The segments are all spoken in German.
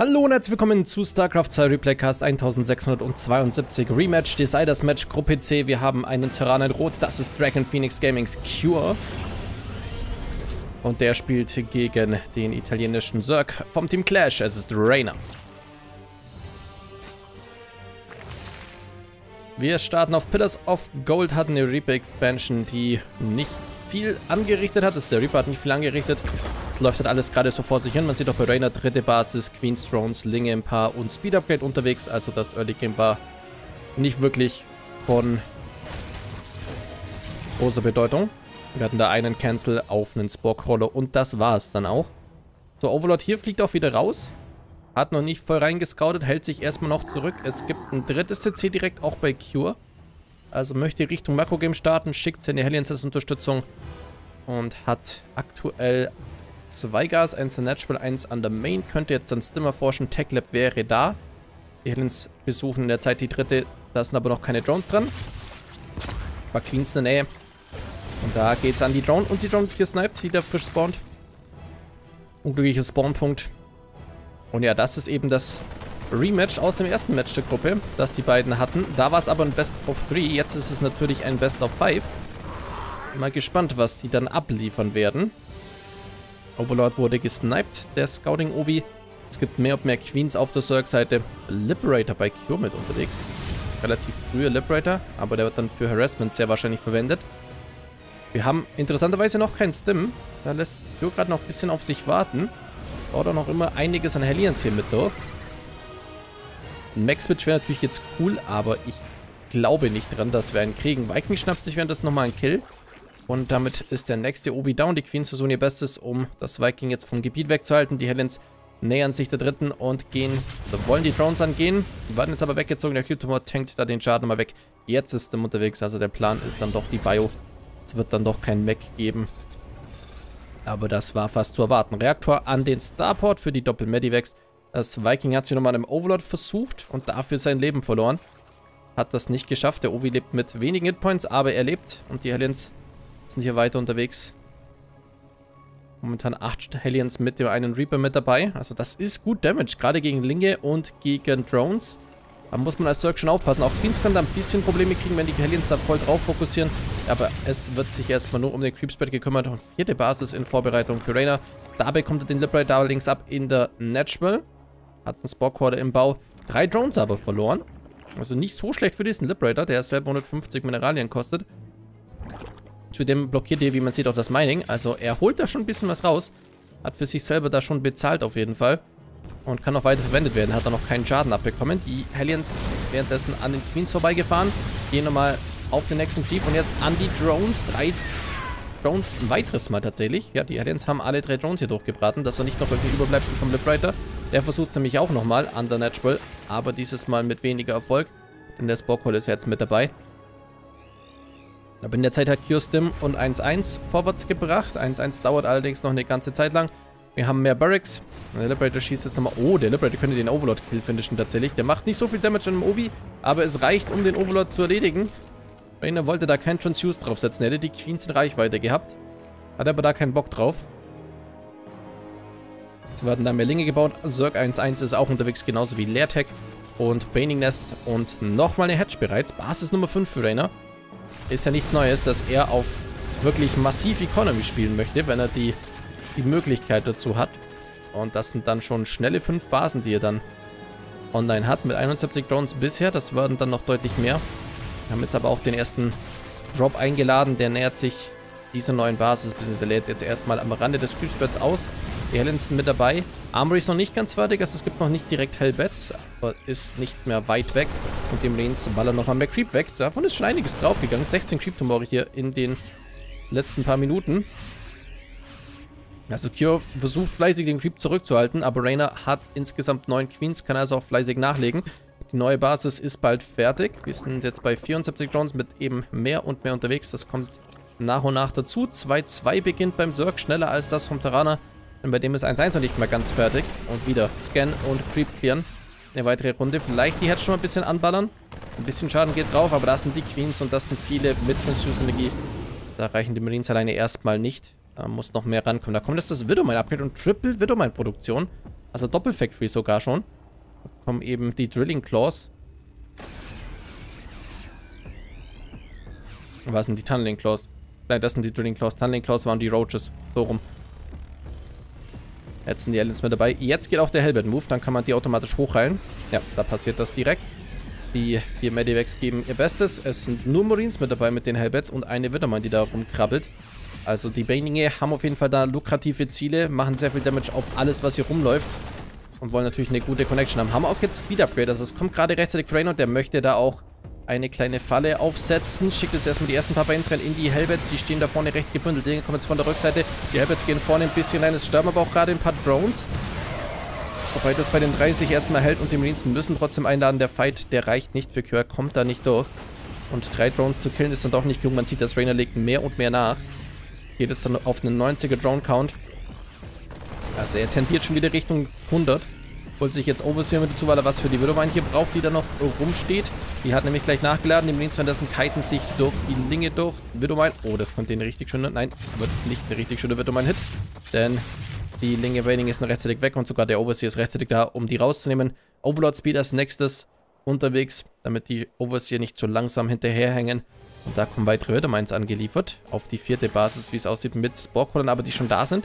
Hallo und herzlich willkommen zu StarCraft 2 Replaycast 1672 Rematch, Deciders Match Gruppe C. Wir haben einen Terraner in Rot, das ist Dragon Phoenix Gamings Cure. Und der spielt gegen den italienischen Zerg vom Team Clash, es ist Reina. Wir starten auf Pillars of Gold, hatten eine Reaper Expansion, die nicht viel angerichtet hat. Der Reaper hat nicht viel angerichtet. Es läuft halt alles gerade so vor sich hin. Man sieht auch bei Reina dritte Basis, Queen's Thrones, Linge ein paar und Speed Upgrade unterwegs. Also das Early Game war nicht wirklich von großer Bedeutung. Wir hatten da einen Cancel auf einen Spore-Crawler und das war es dann auch. So, Overlord hier fliegt auch wieder raus. Hat noch nicht voll reingescoutet, hält sich erstmal noch zurück. Es gibt ein drittes CC direkt auch bei Cure. Also möchte Richtung Makro-Game starten, schickt seine Hellions als Unterstützung und hat aktuell 2 Gas, 1 in Natural, 1 an der Main. Könnte jetzt dann Stimmer forschen, Tech Lab wäre da. Die Hellions besuchen in der Zeit die dritte, da sind aber noch keine Drones dran. War Queens in der Nähe. Und da geht's an die Drone und die Drone wird gesniped, die da frisch spawnt. Unglücklicher Spawnpunkt. Und ja, das ist eben das Rematch aus dem ersten Match der Gruppe, das die beiden hatten. Da war es aber ein Best of 3, jetzt ist es natürlich ein Best of 5. Mal gespannt, was die dann abliefern werden. Overlord wurde gesniped, der Scouting-Ovi. Es gibt mehr und mehr Queens auf der Zerg-Seite. Liberator bei Cure mit unterwegs. Relativ früher Liberator, aber der wird dann für Harassment sehr wahrscheinlich verwendet. Wir haben interessanterweise noch keinen Stim. Da lässt Cure gerade noch ein bisschen auf sich warten. Baut auch noch immer einiges an Hellions hier mit durch. Ein Max-Switch wäre natürlich jetzt cool, aber ich glaube nicht dran, dass wir einen kriegen. Viking schnappt sich währenddessen nochmal einen Kill. Und damit ist der nächste Ovi down. Die Queens versuchen ihr Bestes, um das Viking jetzt vom Gebiet wegzuhalten. Die Hellions nähern sich der dritten und gehen, oder wollen die Drones angehen. Die werden jetzt aber weggezogen. Der Q-Tumor tankt da den Schaden mal weg. Jetzt ist er unterwegs, also der Plan ist dann doch die Bio. Es wird dann doch keinen Mech geben. Aber das war fast zu erwarten. Reaktor an den Starport für die Doppel-Medivacs. Das Viking hat sich nochmal im Overlord versucht und dafür sein Leben verloren. Hat das nicht geschafft. Der Ovi lebt mit wenigen Hitpoints, aber er lebt. Und die Hellions sind hier weiter unterwegs. Momentan 8 Hellions mit dem einen Reaper mit dabei. Also das ist gut Damage, gerade gegen Linge und gegen Drones. Da muss man als Zerg schon aufpassen. Auch Queens können da ein bisschen Probleme kriegen, wenn die Hellions da voll drauf fokussieren. Aber es wird sich erstmal nur um den Creepspread gekümmert. Und 4. Basis in Vorbereitung für Reina. Da bekommt er den Liberator links ab in der Natural. Hat einen Spore-Quarter im Bau. 3 Drones aber verloren. Also nicht so schlecht für diesen Liberator, der selber 150 Mineralien kostet. Zudem blockiert ihr, wie man sieht, auch das Mining. Also er holt da schon ein bisschen was raus. Hat für sich selber da schon bezahlt auf jeden Fall. Und kann auch weiter verwendet werden. Hat da noch keinen Schaden abbekommen. Die Hellions währenddessen an den Queens vorbeigefahren. Gehen nochmal auf den nächsten Creep. Und jetzt an die Drones. 3 Drones, ein weiteres Mal tatsächlich. Ja, die Hellions haben alle 3 Drones hier durchgebraten. Das war nicht noch irgendwie Überbleibsel vom Liberator. Der versucht es nämlich auch nochmal an der Natural. Aber dieses Mal mit weniger Erfolg. Denn der Spore-Call ist jetzt mit dabei. Aber in der Zeit hat Cure Stim und 1-1 vorwärts gebracht. 1-1 dauert allerdings noch eine ganze Zeit lang. Wir haben mehr Barracks. Der Liberator schießt jetzt nochmal. Oh, der Liberator könnte den Overlord Kill finishen tatsächlich. Der macht nicht so viel Damage an dem Ovi, aber es reicht, um den Overlord zu erledigen. Reina wollte da keinen Transfuse draufsetzen. Er hätte die Queens in Reichweite gehabt. Hat aber da keinen Bock drauf. Jetzt werden da mehr Linge gebaut. Zerg 1-1 ist auch unterwegs, genauso wie Leertech und Baning Nest. Und nochmal eine Hatch bereits. Basis Nummer 5 für Reina. Ist ja nichts Neues, dass er auf wirklich massiv Economy spielen möchte, wenn er die Möglichkeit dazu hat. Und das sind dann schon schnelle 5 Basen, die er dann online hat. Mit 71 Drones bisher. Das werden dann noch deutlich mehr. Wir haben jetzt aber auch den ersten Drop eingeladen. Der nähert sich dieser neuen Basis. Der lädt jetzt erstmal am Rande des Creepspreads aus. Die Hellions sind mit dabei. Armory ist noch nicht ganz fertig. Also es gibt noch nicht direkt Hellbats. Aber ist nicht mehr weit weg. Und dem Lanes ballern nochmal mehr Creep weg. Davon ist schon einiges draufgegangen. 16 Creep-Tumore hier in den letzten paar Minuten. Also Cure versucht fleißig den Creep zurückzuhalten, aber Reina hat insgesamt 9 Queens, kann also auch fleißig nachlegen. Die neue Basis ist bald fertig. Wir sind jetzt bei 74 Drones mit eben mehr und mehr unterwegs. Das kommt nach und nach dazu. 2-2 beginnt beim Zerg, schneller als das vom Terraner. Denn bei dem ist 1-1 noch nicht mal ganz fertig. Und wieder Scan und Creep clearen. Eine weitere Runde. Vielleicht die Hatch schon mal ein bisschen anballern. Ein bisschen Schaden geht drauf, aber das sind die Queens und das sind viele mit Transfuse-Energie. Da reichen die Marines alleine erstmal nicht. Da muss noch mehr rankommen. Da kommt jetzt das Widowmine-Upgrade und Triple Widowmine-Produktion. Also Doppel-Factory sogar schon. Da kommen eben die Drilling Claws. Was sind die Tunneling Claws? Nein, das sind die Drilling Claws. Tunneling Claws waren die Roaches. So rum. Jetzt sind die Aliens mit dabei. Jetzt geht auch der Hellbat-Move. Dann kann man die automatisch hochheilen. Ja, da passiert das direkt. Die 4 Medivacs geben ihr Bestes. Es sind nur Marines mit dabei mit den Hellbats und eine Wittermann, die da rumkrabbelt. Also die Banelinge haben auf jeden Fall da lukrative Ziele, machen sehr viel Damage auf alles, was hier rumläuft. Und wollen natürlich eine gute Connection haben. Haben auch jetzt Speed-Upgrade. Also es kommt gerade rechtzeitig für Rainer und der möchte da auch eine kleine Falle aufsetzen. Schickt jetzt erstmal die ersten paar Banes rein in die Hellbats. Die stehen da vorne recht gebündelt. Die kommen jetzt von der Rückseite. Die Hellbats gehen vorne ein bisschen rein. Es sterben aber auch gerade ein paar Drones. Wobei das bei den 3 sich erstmal hält und die Marines müssen trotzdem einladen. Der Fight, der reicht nicht für Kjör, kommt da nicht durch. Und 3 Drones zu killen ist dann doch nicht genug. Man sieht, dass Rainer legt mehr und mehr nach. Geht es dann auf einen 90er Drone-Count. Also er tendiert schon wieder Richtung 100. Holt sich jetzt Overseer mit dazu, weil er was für die Widowmine hier braucht, die da noch rumsteht. Die hat nämlich gleich nachgeladen. Die Marines währenddessen kiten sich durch die Linge durch. Widowmine. Oh, das konnte eine richtig schöne... Nein, wird nicht eine richtig schöne Widowmine-Hit. Denn die Linge Waning ist noch rechtzeitig weg und sogar der Overseer ist rechtzeitig da, um die rauszunehmen. Overlord Speed als nächstes unterwegs, damit die Overseer nicht zu langsam hinterherhängen. Und da kommen weitere Widowmines angeliefert. Auf die 4. Basis, wie es aussieht, mit Sporkrollern, aber die schon da sind.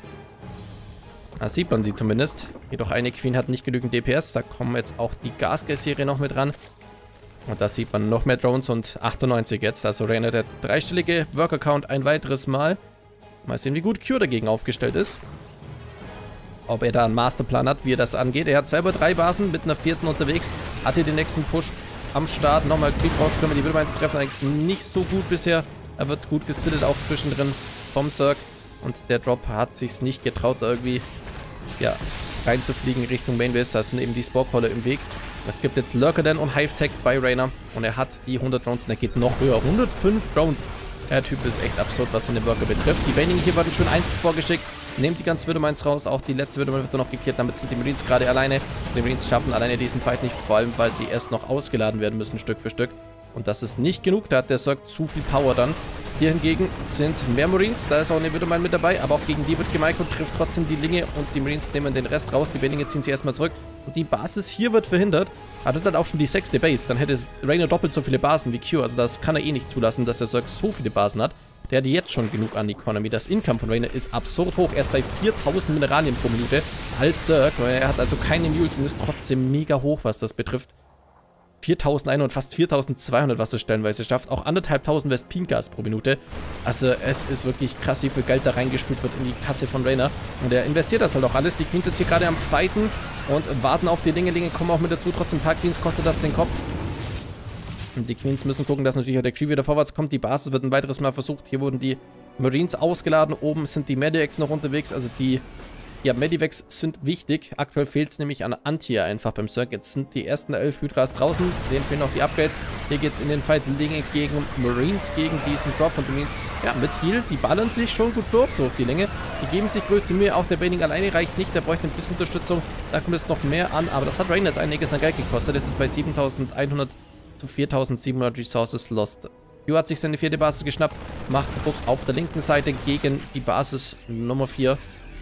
Da sieht man sie zumindest. Jedoch eine Queen hat nicht genügend DPS. Da kommen jetzt auch die Gasgas-Serie noch mit ran. Und da sieht man noch mehr Drones und 98 jetzt. Also Rainer der dreistellige Worker-Count ein weiteres Mal. Mal sehen, wie gut Kjör dagegen aufgestellt ist. Ob er da einen Masterplan hat, wie er das angeht. Er hat selber 3 Basen mit einer 4. unterwegs. Hat hier den nächsten Push am Start. Nochmal Krieg rauskommen. Die Widowmines treffen eigentlich nicht so gut bisher. Er wird gut gesplittet auch zwischendrin vom Zerg. Und der Drop hat sich's nicht getraut, da irgendwie ja, reinzufliegen Richtung Mainbase. Da sind eben die Sporkroller im Weg. Es gibt jetzt Lurkerden und Hive-Tech bei Rainer. Und er hat die 100 Drones und er geht noch höher. 105 Drones. Der Typ ist echt absurd, was seine Worker betrifft. Die Baning hier werden schon einst vorgeschickt. Nehmt die ganzen Widowmines raus. Auch die letzte Widowmine wird noch geklärt. Damit sind die Marines gerade alleine. Die Marines schaffen alleine diesen Fight nicht. Vor allem, weil sie erst noch ausgeladen werden müssen, Stück für Stück. Und das ist nicht genug. Da hat der Zerg zu viel Power dann. Hier hingegen sind mehr Marines. Da ist auch eine Widowmine mit dabei. Aber auch gegen die wird gemicrot, trifft trotzdem die Linge. Und die Marines nehmen den Rest raus. Die Baninge ziehen sie erstmal zurück. Und die Basis hier wird verhindert. Aber das ist halt auch schon die 6. Base. Dann hätte Rainer doppelt so viele Basen wie Kjör. Also das kann er eh nicht zulassen, dass der Zerg so viele Basen hat. Der hat jetzt schon genug an Economy. Das Income von Rainer ist absurd hoch. Er ist bei 4000 Mineralien pro Minute als Zerg. Er hat also keine Mules und ist trotzdem mega hoch, was das betrifft. 4100, fast 4200, was er stellenweise schafft. Auch 1500 Vespin-Gas pro Minute. Also es ist wirklich krass, wie viel Geld da reingespült wird in die Kasse von Rainer. Und er investiert das halt auch alles. Die Queens jetzt hier gerade am Fighten und warten auf die Linge. Linge kommen auch mit dazu. Trotzdem ein paar Queens kostet das den Kopf. Und die Queens müssen gucken, dass natürlich auch der Crew wieder vorwärts kommt. Die Basis wird ein weiteres Mal versucht. Hier wurden die Marines ausgeladen. Oben sind die Medivacs noch unterwegs. Also die Medivacs sind wichtig. Aktuell fehlt es nämlich an Anti einfach beim Zerg. Jetzt sind die ersten 11 Hydras draußen. Denen fehlen noch die Upgrades. Hier geht es in den Fight Linge gegen Marines gegen diesen Drop. Und die Marines, ja, mit Heal, die ballern sich schon gut durch die Linge. Die geben sich größte Mühe. Auch der Baning alleine reicht nicht. Der bräuchte ein bisschen Unterstützung. Da kommt es noch mehr an. Aber das hat Rainer jetzt einiges an Geld gekostet. Das ist bei 7100 zu 4700 Resources lost. Kjör hat sich seine 4. Basis geschnappt. Macht Druck auf der linken Seite gegen die Basis Nummer 4.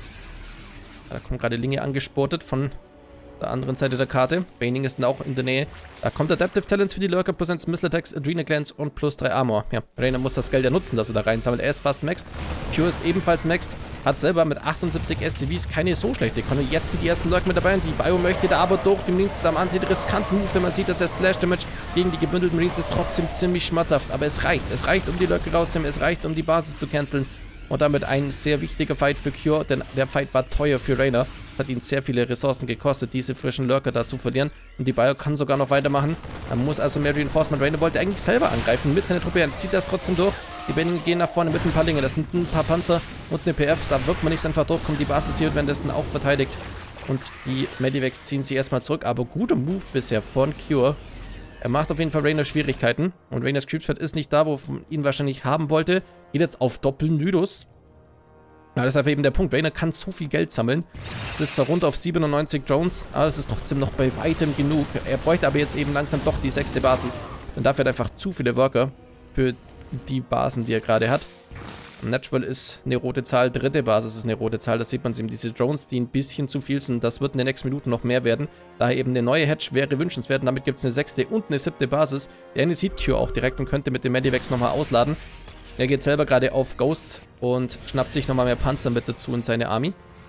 Da kommt gerade Linge angesportet von der anderen Seite der Karte. Baning ist auch in der Nähe. Da kommt Adaptive Talents für die Lurker, plus 1 Missile Attacks, Adrenal Glands und plus 3 Armor. Ja, Rainer muss das Geld ja nutzen, das er da reinsammelt. Er ist fast maxed. Kjör ist ebenfalls maxed. Hat selber mit 78 SCVs keine so schlechte Economy. Jetzt sind die ersten Lurker mit dabei und die Bio möchte da aber durch. Die Marines am Ansehen riskanten Move, denn man sieht, dass der Splash Damage gegen die gebündelten Marines ist trotzdem ziemlich schmerzhaft. Aber es reicht. Es reicht, um die Lurker rauszunehmen. Es reicht, um die Basis zu canceln. Und damit ein sehr wichtiger Fight für Kjör, denn der Fight war teuer für Rainer. Hat ihn sehr viele Ressourcen gekostet, diese frischen Lurker da zu verlieren. Und die Bio kann sogar noch weitermachen. Man muss also mehr Reinforcement. Rainer wollte eigentlich selber angreifen mit seiner Truppe. Er zieht das trotzdem durch. Die Baninge gehen nach vorne mit ein paar Linge. Das sind ein paar Panzer und eine PF. Da wird man nicht einfach durchkommen. Die Basis hier wird währenddessen auch verteidigt. Und die Medivacs ziehen sich erstmal zurück. Aber guter Move bisher von Kjör. Er macht auf jeden Fall Rainer Schwierigkeiten. Und Rainers Creepsfeld ist nicht da, wo man ihn wahrscheinlich haben wollte. Geht jetzt auf Doppel-Nydus. Ja, das ist einfach eben der Punkt. Rainer kann so viel Geld sammeln. Sitzt zwar runter auf 97 Drones, aber es ist trotzdem noch bei weitem genug. Er bräuchte aber jetzt eben langsam doch die 6. Basis. Denn dafür hat er einfach zu viele Worker für die Basen, die er gerade hat. Natural ist eine rote Zahl, dritte Basis ist eine rote Zahl. Das sieht man eben, diese Drones, die ein bisschen zu viel sind. Das wird in den nächsten Minuten noch mehr werden. Daher eben eine neue Hedge wäre wünschenswert. Und damit gibt es eine 6. und eine 7. Basis. Der eine sieht Q auch direkt und könnte mit dem Medivacs nochmal ausladen. Er geht selber gerade auf Ghost und schnappt sich nochmal mehr Panzer mit dazu in seine Army.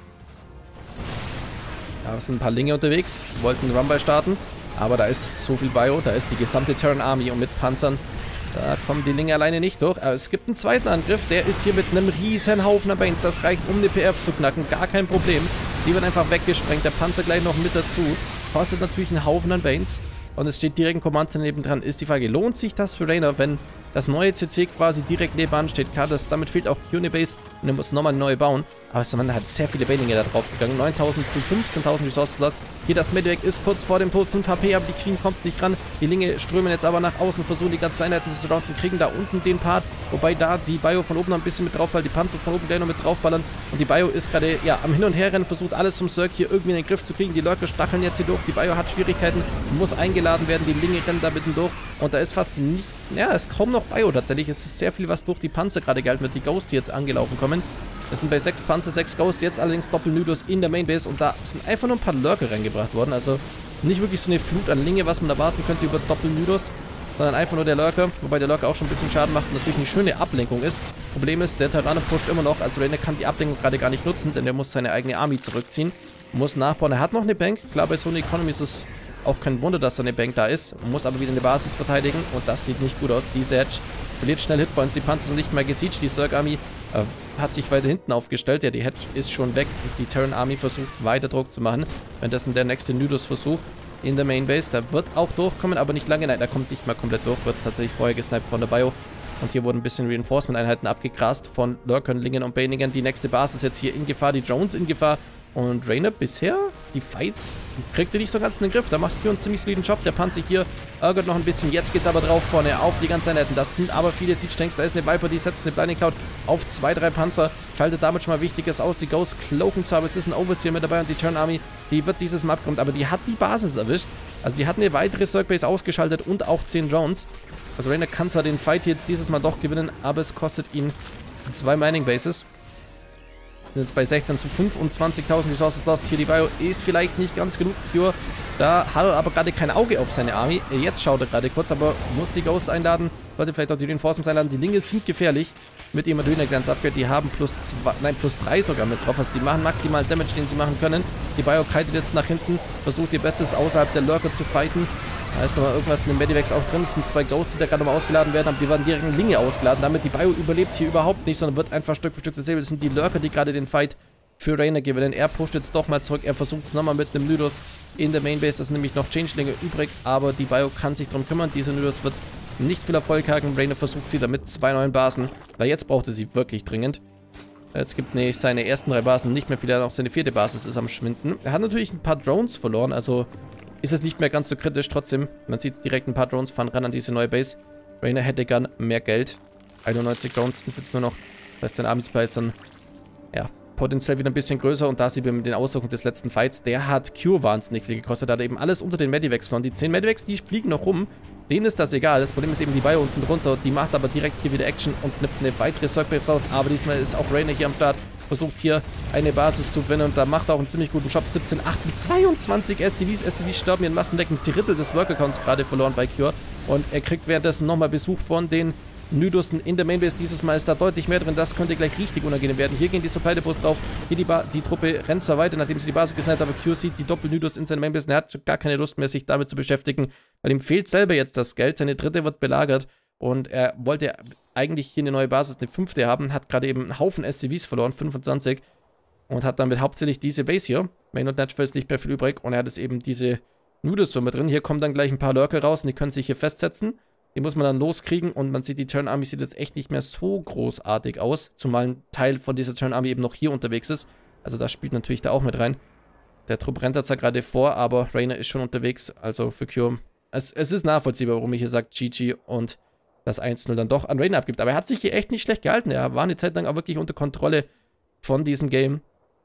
Da sind ein paar Linge unterwegs, wollten einen Rumble starten. Aber da ist so viel Bio, da ist die gesamte Terran Army und mit Panzern, da kommen die Linge alleine nicht durch. Aber es gibt einen zweiten Angriff, der ist hier mit einem riesen Haufen an Banes. Das reicht, um eine PF zu knacken, gar kein Problem. Die wird einfach weggesprengt, der Panzer gleich noch mit dazu. Kostet natürlich einen Haufen an Banes. Und es steht direkt ein Command Center nebendran. Ist die Frage, lohnt sich das für Reina, wenn das neue CC quasi direkt nebenan steht? Klar, damit fehlt auch Unibase und er muss nochmal neu bauen. Aber man hat sehr viele Baninge da drauf gegangen. 9000 zu 15.000 Resources lost. Hier das Medivac ist kurz vor dem Tod. 5 HP, aber die Queen kommt nicht ran. Die Linge strömen jetzt aber nach außen, versuchen die ganzen Einheiten zu surrounden, kriegen da unten den Part. Wobei da die Bio von oben noch ein bisschen mit draufballert, die Panzer von oben gleich noch mit draufballern. Und die Bio ist gerade ja am Hin- und Herrennen, versucht alles zum Cirque hier irgendwie in den Griff zu kriegen. Die Lurker stacheln jetzt hier durch. Die Bio hat Schwierigkeiten, muss eingeladen werden. Die Linge rennen da mitten durch. Und da ist fast nicht, ja, ist kaum noch Bio tatsächlich. Es ist sehr viel, was durch die Panzer gerade gehalten wird. Die Ghosts, die jetzt angelaufen kommen. Wir sind bei 6 Panzer, 6 Ghosts, jetzt allerdings Doppel-Nydus in der Mainbase und da sind einfach nur ein paar Lurker reingebracht worden. Also nicht wirklich so eine Flut an Linge, was man erwarten könnte über Doppel-Nydus, sondern einfach nur der Lurker, wobei der Lurker auch schon ein bisschen Schaden macht und natürlich eine schöne Ablenkung ist. Problem ist, der Tyranno pusht immer noch, also Reina kann die Ablenkung gerade gar nicht nutzen, denn er muss seine eigene Army zurückziehen, muss nachbauen. Er hat noch eine Bank, klar, bei so einer Economy ist es auch kein Wunder, dass da eine Bank da ist, muss aber wieder eine Basis verteidigen und das sieht nicht gut aus. Diese Hedge verliert schnell Hitpoints, die Panzer sind nicht mehr gesiegt, die Zerg Army hat sich weiter hinten aufgestellt. Ja, die Hedge ist schon weg und die Terran Army versucht weiter Druck zu machen. Währenddessen der nächste Nydus-Versuch in der Mainbase, da wird auch durchkommen, aber nicht lange. Nein, der kommt nicht mehr komplett durch, wird tatsächlich vorher gesniped von der Bio. Und hier wurden ein bisschen Reinforcement-Einheiten abgegrast von Lurkern, Lingen und Baningen. Die nächste Basis ist jetzt hier in Gefahr, die Drones in Gefahr. Und Reina bisher, die Fights, kriegt er nicht so ganz in den Griff. Da macht hier einen ziemlich soliden Job. Der Panzer hier ärgert noch ein bisschen. Jetzt geht's aber drauf vorne auf die ganzen Einheiten. Das sind aber viele Siege-Tanks. Da ist eine Viper, die setzt eine Blinding Cloud auf 2, 3 Panzer. Schaltet damit schon mal Wichtiges aus. Die Ghosts cloaken zwar, aber es ist ein Overseer mit dabei und die Terran Army, die wird dieses Mal abgeräumt. Aber die hat die Basis erwischt. Also die hat eine weitere Cirque Base ausgeschaltet und auch 10 Drones. Also Reina kann zwar den Fight jetzt dieses Mal doch gewinnen, aber es kostet ihn 2 Mining Bases. Sind jetzt bei 16 zu 25.000 Resources lost. Hier die Bio ist vielleicht nicht ganz genug für. Da hat er aber gerade kein Auge auf seine Army. Jetzt schaut er gerade kurz, aber muss die Ghost einladen. Sollte vielleicht auch die Reinforcements einladen. Die Linge sind gefährlich mit ihrem Adrenalglanz Upgrade. Die haben plus 3 sogar mit drauf. Also die machen maximalen Damage, den sie machen können. Die Bio kitet jetzt nach hinten. Versucht ihr Bestes außerhalb der Lurker zu fighten. Da ist nochmal irgendwas in den Medivacs auch drin. Es sind 2 Ghosts, die da gerade nochmal ausgeladen werden. Aber die werden direkt in Linge ausgeladen. Damit die Bio überlebt hier überhaupt nicht, sondern wird einfach Stück für Stück zersäbelt. Das sind die Lurker, die gerade den Fight für Reina gewinnen. Er pusht jetzt doch mal zurück. Er versucht es nochmal mit einem Nydus in der Mainbase. Das sind nämlich noch Changelinge übrig. Aber die Bio kann sich darum kümmern. Dieser Nydus wird nicht viel Erfolg haben. Reina versucht sie damit 2 neuen Basen. Weil jetzt brauchte sie wirklich dringend. Jetzt gibt seine ersten 3 Basen nicht mehr viel. Auch seine 4. Basis ist am Schwinden. Er hat natürlich ein paar Drones verloren. Also ist es nicht mehr ganz so kritisch. Trotzdem, man sieht direkt, ein paar Drones fahren ran an diese neue Base. Reina hätte gern mehr Geld. 91 Drones sind jetzt nur noch. Das heißt, sein Army Supply ist dann, ja, potenziell wieder ein bisschen größer. Und da sieht man mit den Auswirkungen des letzten Fights, der hat Cure wahnsinnig viel gekostet. Da hat er eben alles unter den Medivacs verloren. Die 10 Medivacs, die fliegen noch rum. Denen ist das egal. Das Problem ist eben die Bio unten drunter. Die macht aber direkt hier wieder Action und nimmt eine weitere Cirque Base raus. Aber diesmal ist auch Reina hier am Start. Versucht hier eine Basis zu gewinnen und da macht er auch einen ziemlich guten Job. 17, 18, 22 SCVs. SCVs sterben hier in Massendeck. Ein Drittel des Worker-Counts gerade verloren bei Cure. Und er kriegt währenddessen nochmal Besuch von den Nydussen in der Mainbase. Dieses Mal ist da deutlich mehr drin. Das könnte gleich richtig unangenehm werden. Hier gehen die Supply Depots drauf. Hier die Truppe rennt zwar weiter, nachdem sie die Basis gesniped hat, aber Q sieht die Doppel-Nydus in seiner Mainbase. Er hat gar keine Lust mehr, sich damit zu beschäftigen, weil ihm fehlt selber jetzt das Geld. Seine 3. wird belagert. Und er wollte eigentlich hier eine neue Basis, eine 5. haben, hat gerade eben einen Haufen SCVs verloren, 25. Und hat damit hauptsächlich diese Base hier. Main und Natural ist nicht mehr viel übrig. Und er hat jetzt eben diese Nydus-Summe drin. Hier kommen dann gleich ein paar Lurker raus und die können sich hier festsetzen. Die muss man dann loskriegen und man sieht, die Terran Army sieht jetzt echt nicht mehr so großartig aus. Zumal ein Teil von dieser Terran Army eben noch hier unterwegs ist. Also das spielt natürlich da auch mit rein. Der Trupp rennt da zwar gerade vor, aber Reina ist schon unterwegs. Also für Cure. Es ist nachvollziehbar, warum ich hier sage GG und das 1-0 dann doch an Reina abgibt. Aber er hat sich hier echt nicht schlecht gehalten. Er war eine Zeit lang auch wirklich unter Kontrolle von diesem Game.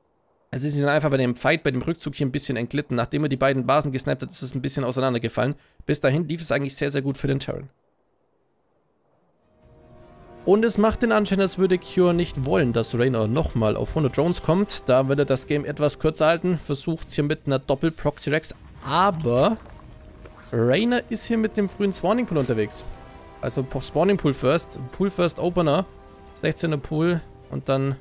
Es ist ihm einfach bei dem Fight, bei dem Rückzug hier ein bisschen entglitten. Nachdem er die beiden Basen gesniped hat, ist es ein bisschen auseinandergefallen. Bis dahin lief es eigentlich sehr, sehr gut für den Terran. Und es macht den Anschein, als würde Cure nicht wollen, dass Reyna nochmal auf 100 Drones kommt. Da wird er das Game etwas kürzer halten. Versucht es hier mit einer Doppel-Proxy-Rex. Aber Reyna ist hier mit dem frühen Spawning Pool unterwegs. Also Spawning Pool First. Pool First Opener. 16er Pool und dann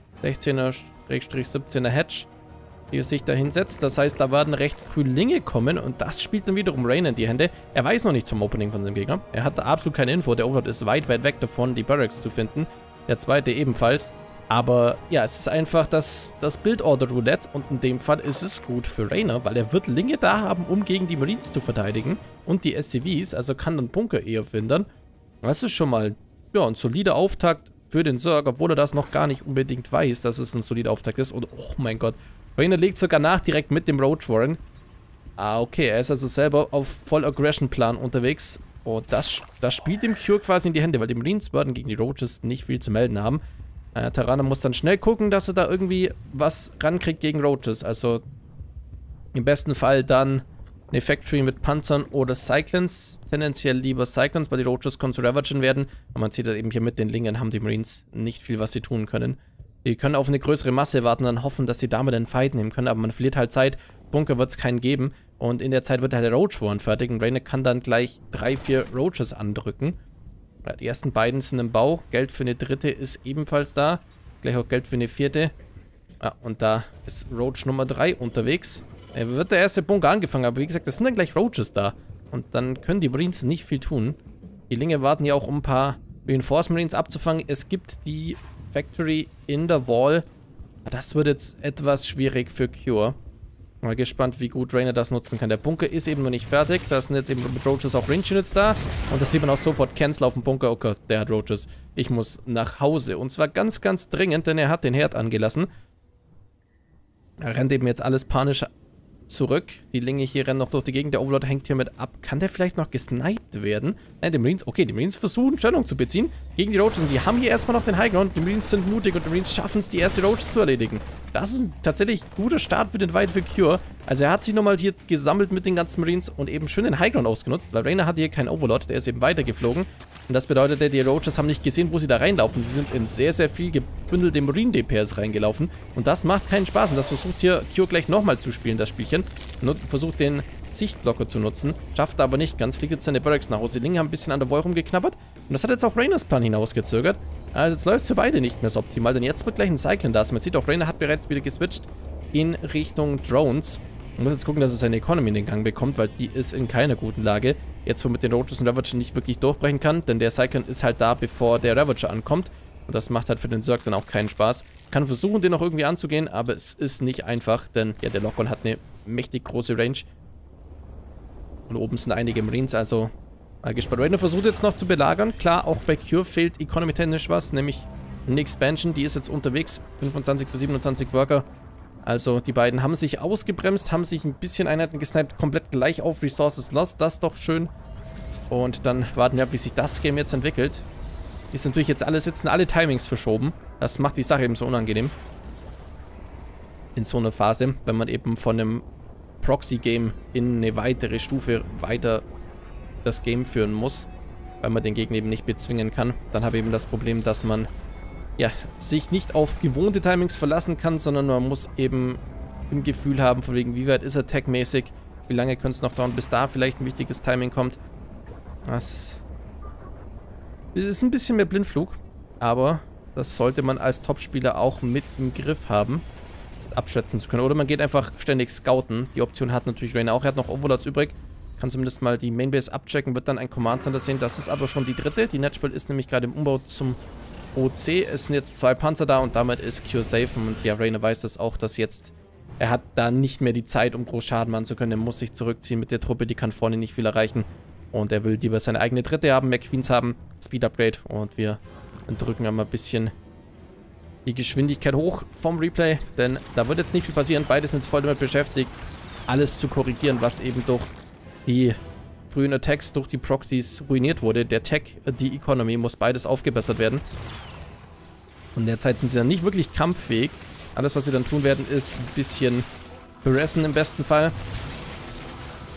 16er-17er Hatch, die er sich da hinsetzt. Das heißt, da werden recht früh Linge kommen und das spielt dann wiederum Reyna in die Hände. Er weiß noch nichts vom Opening von seinem Gegner. Er hat da absolut keine Info. Der Overlord ist weit, weit weg davon, die Barracks zu finden. Der zweite ebenfalls. Aber ja, es ist einfach das Build-Order-Roulette und in dem Fall ist es gut für Reyna, weil er wird Linge da haben, um gegen die Marines zu verteidigen und die SCVs, also kann dann Bunker eher finden. Das ist schon mal ja, ein solider Auftakt für den Zerg, obwohl er das noch gar nicht unbedingt weiß, dass es ein solider Auftakt ist. Und oh mein Gott, Reyna legt sogar nach direkt mit dem Roach Warren. Ah, okay, er ist also selber auf Voll-Aggression-Plan unterwegs. Und das spielt dem Cure quasi in die Hände, weil die Marines werden gegen die Roaches nicht viel zu melden haben. Terraner muss dann schnell gucken, dass er da irgendwie was rankriegt gegen Roaches. Also im besten Fall dann eine Factory mit Panzern oder Cyclones. Tendenziell lieber Cyclones, weil die Roaches können zu Ravagen werden. Aber man sieht halt eben hier mit den Lingen haben die Marines nicht viel, was sie tun können. Die können auf eine größere Masse warten und dann hoffen, dass sie damit einen Fight nehmen können. Aber man verliert halt Zeit. Bunker wird es keinen geben. Und in der Zeit wird halt der Roach Warren fertig. Und Reyna kann dann gleich 3, 4 Roaches andrücken. Ja, die ersten beiden sind im Bau. Geld für eine dritte ist ebenfalls da. Gleich auch Geld für eine vierte. Ja, und da ist Roach Nummer 3 unterwegs. Er wird der erste Bunker angefangen, aber wie gesagt, das sind dann gleich Roaches da. Und dann können die Marines nicht viel tun. Die Linge warten ja auch, um ein paar Reinforced Marines abzufangen. Es gibt die Factory in der Wall. Das wird jetzt etwas schwierig für Cure. Mal gespannt, wie gut Reyna das nutzen kann. Der Bunker ist eben noch nicht fertig. Da sind jetzt eben mit Roaches auch Range Units da. Und das sieht man auch sofort. Cancel auf dem Bunker. Oh Gott, der hat Roaches. Ich muss nach Hause. Und zwar ganz, ganz dringend, denn er hat den Herd angelassen. Er rennt eben jetzt alles panisch zurück. Die Linge hier rennen noch durch die Gegend. Der Overlord hängt hier mit ab. Kann der vielleicht noch gesniped werden? Nein, die Marines, okay, die Marines versuchen Stellung zu beziehen gegen die Roaches. Und sie haben hier erstmal noch den Highground. Die Marines sind mutig und die Marines schaffen es, die erste Roaches zu erledigen. Das ist tatsächlich ein guter Start für den Fight für Cure. Also er hat sich nochmal hier gesammelt mit den ganzen Marines und eben schön den Highground ausgenutzt, weil Reyna hat hier keinen Overlord, der ist eben weitergeflogen. Und das bedeutet, die Roaches haben nicht gesehen, wo sie da reinlaufen. Sie sind in sehr, sehr viel gebündelte Marine-DPS reingelaufen. Und das macht keinen Spaß. Und das versucht hier Cure gleich nochmal zu spielen, das Spielchen. Versucht den Sichtblocker zu nutzen. Schafft aber nicht ganz. Fliegt jetzt seine Barracks nach Hause. Die Linge haben ein bisschen an der Wall rumgeknabbert. Und das hat jetzt auch Reynas Plan hinausgezögert. Also jetzt läuft es für beide nicht mehr so optimal. Denn jetzt wird gleich ein Cyclone da. Man sieht auch, Reyna hat bereits wieder geswitcht in Richtung Drones. Man muss jetzt gucken, dass er seine Economy in den Gang bekommt, weil die ist in keiner guten Lage. Jetzt, wo mit den Roaches und Ravager nicht wirklich durchbrechen kann, denn der Cyclone ist halt da, bevor der Ravager ankommt. Und das macht halt für den Zerg dann auch keinen Spaß. Kann versuchen, den noch irgendwie anzugehen, aber es ist nicht einfach, denn ja, der Lockon hat eine mächtig große Range. Und oben sind einige Marines, also mal gespannt. Reyna versucht jetzt noch zu belagern. Klar, auch bei Cure fehlt economy-technisch was, nämlich eine Expansion, die ist jetzt unterwegs. 25 zu 27 Worker. Also die beiden haben sich ausgebremst, haben sich ein bisschen Einheiten gesniped, komplett gleich auf Resources Lost. Das ist doch schön. Und dann warten wir ab, wie sich das Game jetzt entwickelt. Ist natürlich jetzt alles, sitzen alle Timings verschoben. Das macht die Sache eben so unangenehm. In so einer Phase, wenn man eben von einem Proxy-Game in eine weitere Stufe weiter das Game führen muss, weil man den Gegner eben nicht bezwingen kann. Dann habe ich eben das Problem, dass man ja, sich nicht auf gewohnte Timings verlassen kann, sondern man muss eben im Gefühl haben, von wegen, wie weit ist er tech-mäßig, wie lange könnte es noch dauern, bis da vielleicht ein wichtiges Timing kommt. Das ist ein bisschen mehr Blindflug, aber das sollte man als Topspieler auch mit im Griff haben, abschätzen zu können. Oder man geht einfach ständig scouten. Die Option hat natürlich Reyna auch. Er hat noch Overlords übrig. Kann zumindest mal die Mainbase abchecken, wird dann ein Command Center sehen. Das ist aber schon die dritte. Die Netspell ist nämlich gerade im Umbau zum OC. Es sind jetzt 2 Panzer da und damit ist Cure safe. Und ja, Reyna weiß das auch, dass jetzt er hat da nicht mehr die Zeit, um groß Schaden machen zu können. Er muss sich zurückziehen mit der Truppe. Die kann vorne nicht viel erreichen. Und er will lieber seine eigene dritte haben, mehr Queens haben, Speed Upgrade. Und wir drücken einmal ein bisschen die Geschwindigkeit hoch vom Replay, denn da wird jetzt nicht viel passieren. Beide sind jetzt voll damit beschäftigt, alles zu korrigieren, was eben durch die frühen Attacks, durch die Proxys ruiniert wurde. Der Tech, die Economy, muss beides aufgebessert werden. Und derzeit sind sie dann nicht wirklich kampffähig. Alles, was sie dann tun werden, ist ein bisschen harassen im besten Fall.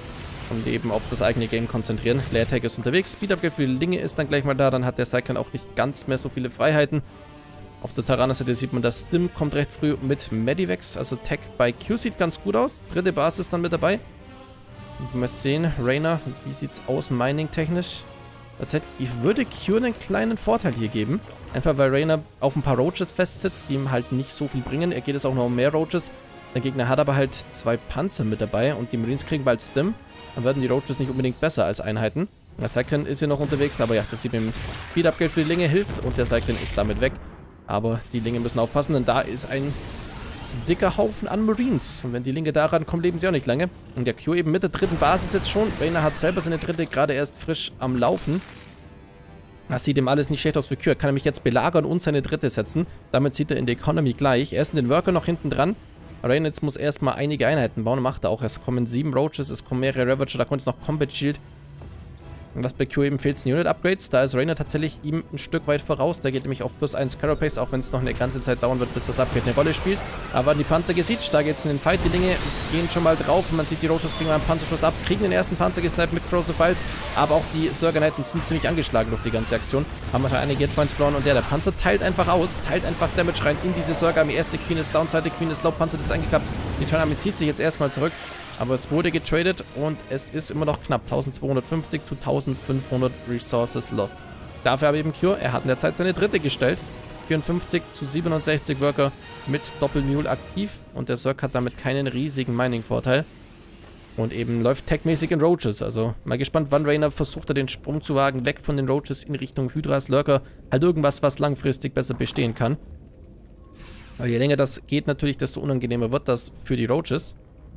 und eben auf das eigene Game konzentrieren. Lair Tag ist unterwegs, Speed Upgrade für die Linge ist dann gleich mal da, dann hat der Cyclone auch nicht ganz mehr so viele Freiheiten. Auf der Terraner-Seite sieht man, dass Stim kommt recht früh mit Medivacs, also Tech bei Q sieht ganz gut aus. Dritte Basis dann mit dabei. Und mal sehen, Reyna, wie sieht's aus mining-technisch? Tatsächlich, ich würde Q einen kleinen Vorteil hier geben. Einfach weil Reyna auf ein paar Roaches festsitzt, die ihm halt nicht so viel bringen. Er geht es auch noch um mehr Roaches. Der Gegner hat aber halt 2 Panzer mit dabei und die Marines kriegen bald Stim. Dann werden die Roaches nicht unbedingt besser als Einheiten. Der Cyclone ist hier noch unterwegs, aber ja, das sieht mit dem Speed-Upgrade für die Linge hilft und der Cyclone ist damit weg. Aber die Linge müssen aufpassen, denn da ist ein dicker Haufen an Marines. Und wenn die Linke da rankommen, leben sie auch nicht lange. Und der Q eben mit der dritten Basis jetzt schon. Reyna hat selber seine dritte gerade erst frisch am Laufen. Das sieht ihm alles nicht schlecht aus für Q. Er kann nämlich jetzt belagern und seine dritte setzen. Damit zieht er in die Economy gleich. Er ist in den Worker noch hinten dran. Reyna jetzt muss erstmal einige Einheiten bauen. Macht er auch. Es kommen 7 Roaches, es kommen mehrere Ravager. Da kommt es noch Combat Shield. Und was bei Q eben fehlt, sind Unit-Upgrades. Da ist Reyna tatsächlich ihm ein Stück weit voraus. Der geht nämlich auf +1 Carapace, auch wenn es noch eine ganze Zeit dauern wird, bis das Upgrade eine Rolle spielt. Aber die Panzer gesiegt, da geht es in den Fight. Die Dinge gehen schon mal drauf. Und man sieht, die Roaches kriegen einen Panzerschuss ab, kriegen den ersten Panzer gesniped mit Corrosive Biles. Aber auch die Surger-Knighten sind ziemlich angeschlagen durch die ganze Aktion. Haben wahrscheinlich einige Hitpoints verloren. Und der Panzer teilt einfach aus, teilt einfach Damage rein in diese Surger-Armee. Erste Queen ist down, zweite Queen ist low, Panzer ist eingeklappt. Die Turn-Armee zieht sich jetzt erstmal zurück. Aber es wurde getradet und es ist immer noch knapp. 1250 zu 1500 Resources lost. Dafür habe ich eben Q. Er hat in der Zeit seine dritte gestellt. 54 zu 67 Worker mit Doppelmule aktiv. Und der Zerg hat damit keinen riesigen Mining-Vorteil. Und eben läuft tech-mäßig in Roaches. Also mal gespannt, wann Reyna versucht, den Sprung zu wagen. Weg von den Roaches in Richtung Hydras, Lurker. Halt irgendwas, was langfristig besser bestehen kann. Aber je länger das geht natürlich, desto unangenehmer wird das für die Roaches.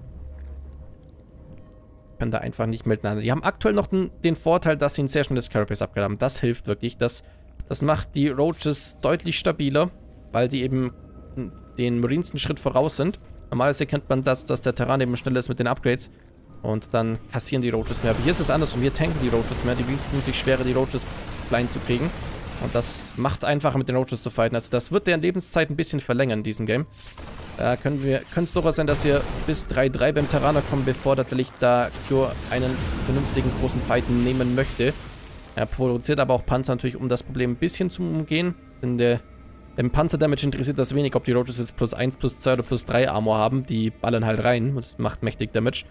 Können da einfach nicht miteinander. Die haben aktuell noch den Vorteil, dass sie ein sehr schnelles Carapace Upgrade haben. Das hilft wirklich. Das macht die Roaches deutlich stabiler, weil die eben den Marines einen Schritt voraus sind. Normalerweise kennt man das, dass der Terran eben schneller ist mit den Upgrades. Und dann kassieren die Roaches mehr. Aber hier ist es andersrum. Hier tanken die Roaches mehr. Die Marines tun sich schwerer, die Roaches klein zu kriegen. Und das macht es einfacher, mit den Roaches zu fighten. Also das wird deren Lebenszeit ein bisschen verlängern in diesem Game. Da können es durchaus sein, dass wir bis 3-3 beim Terraner kommen, bevor tatsächlich da Q einen vernünftigen großen Fight nehmen möchte. Er produziert aber auch Panzer natürlich, um das Problem ein bisschen zu umgehen. Denn dem Panzer-Damage interessiert das wenig, ob die Roaches jetzt +1, +2 oder +3 Armor haben. Die ballern halt rein und das macht mächtig Damage.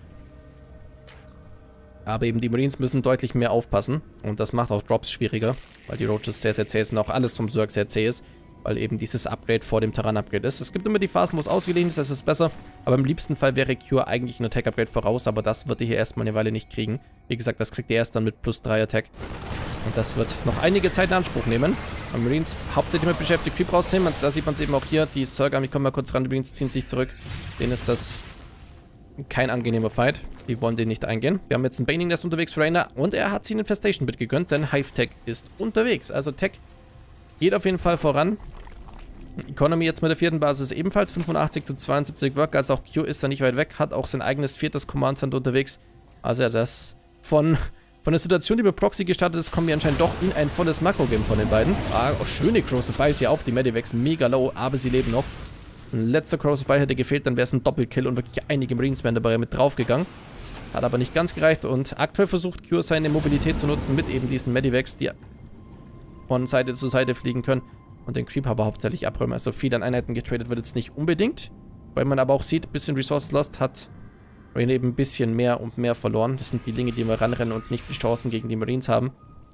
Aber eben die Marines müssen deutlich mehr aufpassen. Und das macht auch Drops schwieriger, weil die Roaches sehr, sehr zäh sind. Auch alles zum Zerg sehr zäh ist, weil eben dieses Upgrade vor dem Terran-Upgrade ist. Es gibt immer die Phasen, wo es ausgedehnt ist, das ist besser. Aber im liebsten Fall wäre Q eigentlich ein Attack-Upgrade voraus, aber das wird ihr hier erstmal eine Weile nicht kriegen. Wie gesagt, das kriegt ihr erst dann mit +3 Attack. Und das wird noch einige Zeit in Anspruch nehmen. Und Marines hauptsächlich mit beschäftigt, Creep rausnehmen. Da sieht man es eben auch hier. Die Zerg-Armee kommen mal kurz ran, die Marines ziehen sich zurück. Denen ist das kein angenehmer Fight. Die wollen den nicht eingehen. Wir haben jetzt ein Baning Nest unterwegs für Reyna und er hat sich einen Infestation-Bit gegönnt, denn Hive-Tech ist unterwegs. Also Tech geht auf jeden Fall voran. Economy jetzt mit der vierten Basis ebenfalls 85 zu 72 Worker, also auch Q ist da nicht weit weg, hat auch sein eigenes viertes Command Center unterwegs. Also das von der Situation, die bei Proxy gestartet ist, kommen wir anscheinend doch in ein volles Makro-Game von den beiden. Oh, schöne Corrosive Biles hier auf die Medivacs, mega low, aber sie leben noch. Ein letzter Corrosive Bile hätte gefehlt, dann wäre es ein Doppelkill und wirklich einige Marines wären dabei mit draufgegangen. Hat aber nicht ganz gereicht und aktuell versucht Q seine Mobilität zu nutzen mit eben diesen Medivacs, die von Seite zu Seite fliegen können und den Creep aber hauptsächlich abräumen. Also viel an Einheiten getradet wird jetzt nicht unbedingt, weil man aber auch sieht, ein bisschen Resource Lost hat Reyna eben ein bisschen mehr und mehr verloren. Das sind die Dinge, die wir ranrennen und nicht die Chancen gegen die Marines haben.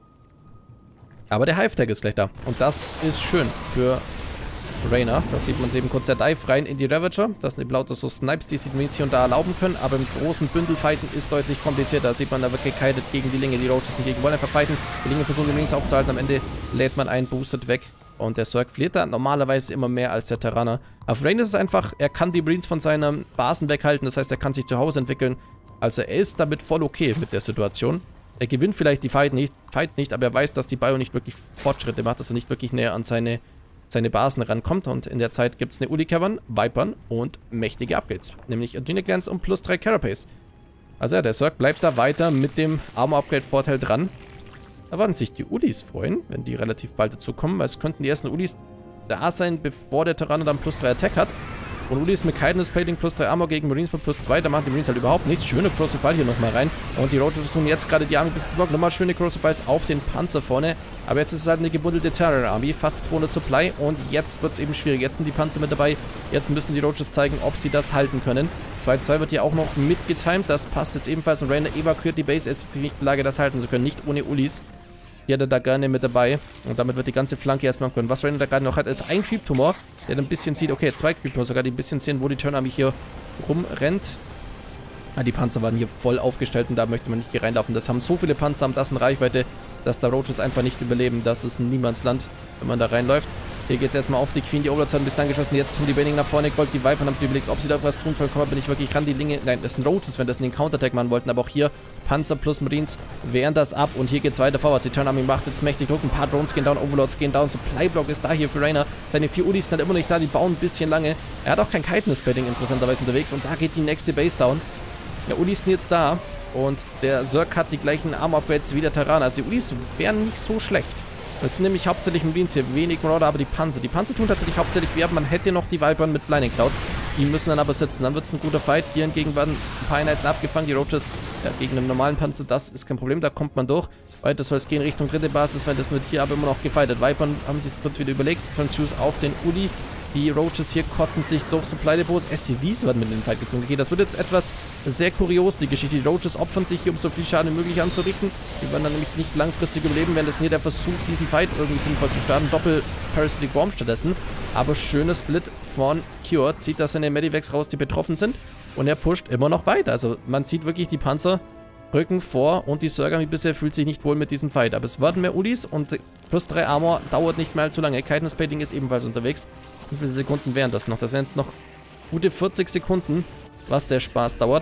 Aber der Hive-Tag ist gleich da und das ist schön für Reyna. Da sieht man eben kurz der Dive rein in die Ravager. Das sind eben lauter so Snipes, die sich hier und da erlauben können. Aber im großen Bündelfighten ist deutlich komplizierter. Da sieht man, da wird gekitet gegen die Linge. Die Roaches hingegen wollen einfach fighten. Die Linge versuchen, die Links aufzuhalten. Am Ende lädt man ein, boostet weg. Und der Zerg verliert da normalerweise immer mehr als der Terraner. Auf Reyna ist es einfach, er kann die Marines von seinen Basen weghalten. Das heißt, er kann sich zu Hause entwickeln. Also er ist damit voll okay mit der Situation. Er gewinnt vielleicht die Fights nicht, aber er weiß, dass die Bio nicht wirklich Fortschritte macht, dass er nicht wirklich näher an seine Basen rankommt. Und in der Zeit gibt es eine Uli-Cavern, Vipern und mächtige Upgrades. Nämlich Adrenal Glands und +3 Carapace. Also ja, der Zerg bleibt da weiter mit dem Armor-Upgrade-Vorteil dran. Da werden sich die Ulis freuen, wenn die relativ bald dazu kommen, weil es könnten die ersten Ulis da sein, bevor der Terraner dann +3 Attack hat. Und Ulis mit Kindness Plating plus 3 Armor gegen Marines mit plus 2. Da machen die Marines halt überhaupt nichts. Schöne Corrosive Ball hier nochmal rein. Und die Roaches versuchen jetzt gerade die Army bis zu blocken. Nochmal schöne Corrosive Balls auf den Panzer vorne. Aber jetzt ist es halt eine gebundelte Terror Army. Fast 200 Supply. Und jetzt wird es eben schwierig. Jetzt sind die Panzer mit dabei. Jetzt müssen die Roaches zeigen, ob sie das halten können. 2-2 wird hier auch noch mitgetimed. Das passt jetzt ebenfalls. Und Rainer evakuiert die Base. Er ist nicht in der Lage, das halten zu können. Nicht ohne Ulis. Die hat er da gerne mit dabei. Und damit wird die ganze Flanke erstmal können. Was Rainer da gerade noch hat, ist ein Creep-Tumor, der dann ein bisschen sieht. Okay, 2 Creep-Tumor sogar, die ein bisschen sehen, wo die Turn-Army hier rumrennt. Ja, die Panzer waren hier voll aufgestellt und da möchte man nicht hier reinlaufen. Das haben so viele Panzer, haben das in Reichweite, dass da Roaches einfach nicht überleben. Das ist ein Niemandsland, wenn man da reinläuft. Hier geht es erstmal auf die Queen. Die Overlords haben ein bisschen angeschossen. Jetzt kommen die Bending nach vorne. Gold, die Viper haben sich überlegt, ob sie da was tun wollen. Kommen aber nicht wirklich ran. Die Linge. Nein, das sind Roaches, wenn das einen Counterattack machen wollten. Aber auch hier Panzer plus Marines wehren das ab. Und hier geht es weiter vorwärts. Die Turn-Army macht jetzt mächtig Druck. Ein paar Drones gehen down. Overlords gehen down. Supply-Block ist da hier für Rainer. Seine 4 Ulis sind immer noch nicht da. Die bauen ein bisschen lange. Er hat auch kein Kindness-Plating interessanterweise unterwegs. Und da geht die nächste Base down. Der Ulis sind jetzt da. Und der Zerg hat die gleichen Armor-Upgrades wie der Terraner. Also die Ulis wären nicht so schlecht. Das sind nämlich hauptsächlich Marines hier, wenig Marauder, aber die Panzer. Die Panzer tun tatsächlich hauptsächlich weh, aber man hätte noch die Vipern mit Blinding Clouds. Die müssen dann aber sitzen. Dann wird es ein guter Fight. Hier hingegen werden ein paar Einheiten abgefangen. Die Roaches gegen einen normalen Panzer, das ist kein Problem, da kommt man durch. Weiter soll es gehen Richtung dritte Basis, weil das wird hier aber immer noch gefightet. Vipern haben sich kurz wieder überlegt. Transfuse auf den Uli. Die Roaches hier kotzen sich durch Supply Depots. SCVs werden mit in den Fight gezogen. Okay, das wird jetzt etwas sehr kurios, die Geschichte. Die Roaches opfern sich hier, um so viel Schaden wie möglich anzurichten. Die werden dann nämlich nicht langfristig überleben, wenn das hier der Versuch, diesen Fight irgendwie sinnvoll zu starten. Doppel-Parasitic Bomb stattdessen. Aber schöner Split von Cure. Zieht da seine Medivacs raus, die betroffen sind. Und er pusht immer noch weiter. Also man sieht wirklich, die Panzer rücken vor und die Zerg Army bisher fühlt sich nicht wohl mit diesem Fight. Aber es werden mehr Ulis und plus 3 Armor dauert nicht mehr allzu lange. Kindness Plating ist ebenfalls unterwegs. Wie viele Sekunden wären das noch? Das wären jetzt noch gute 40 Sekunden, was der Spaß dauert.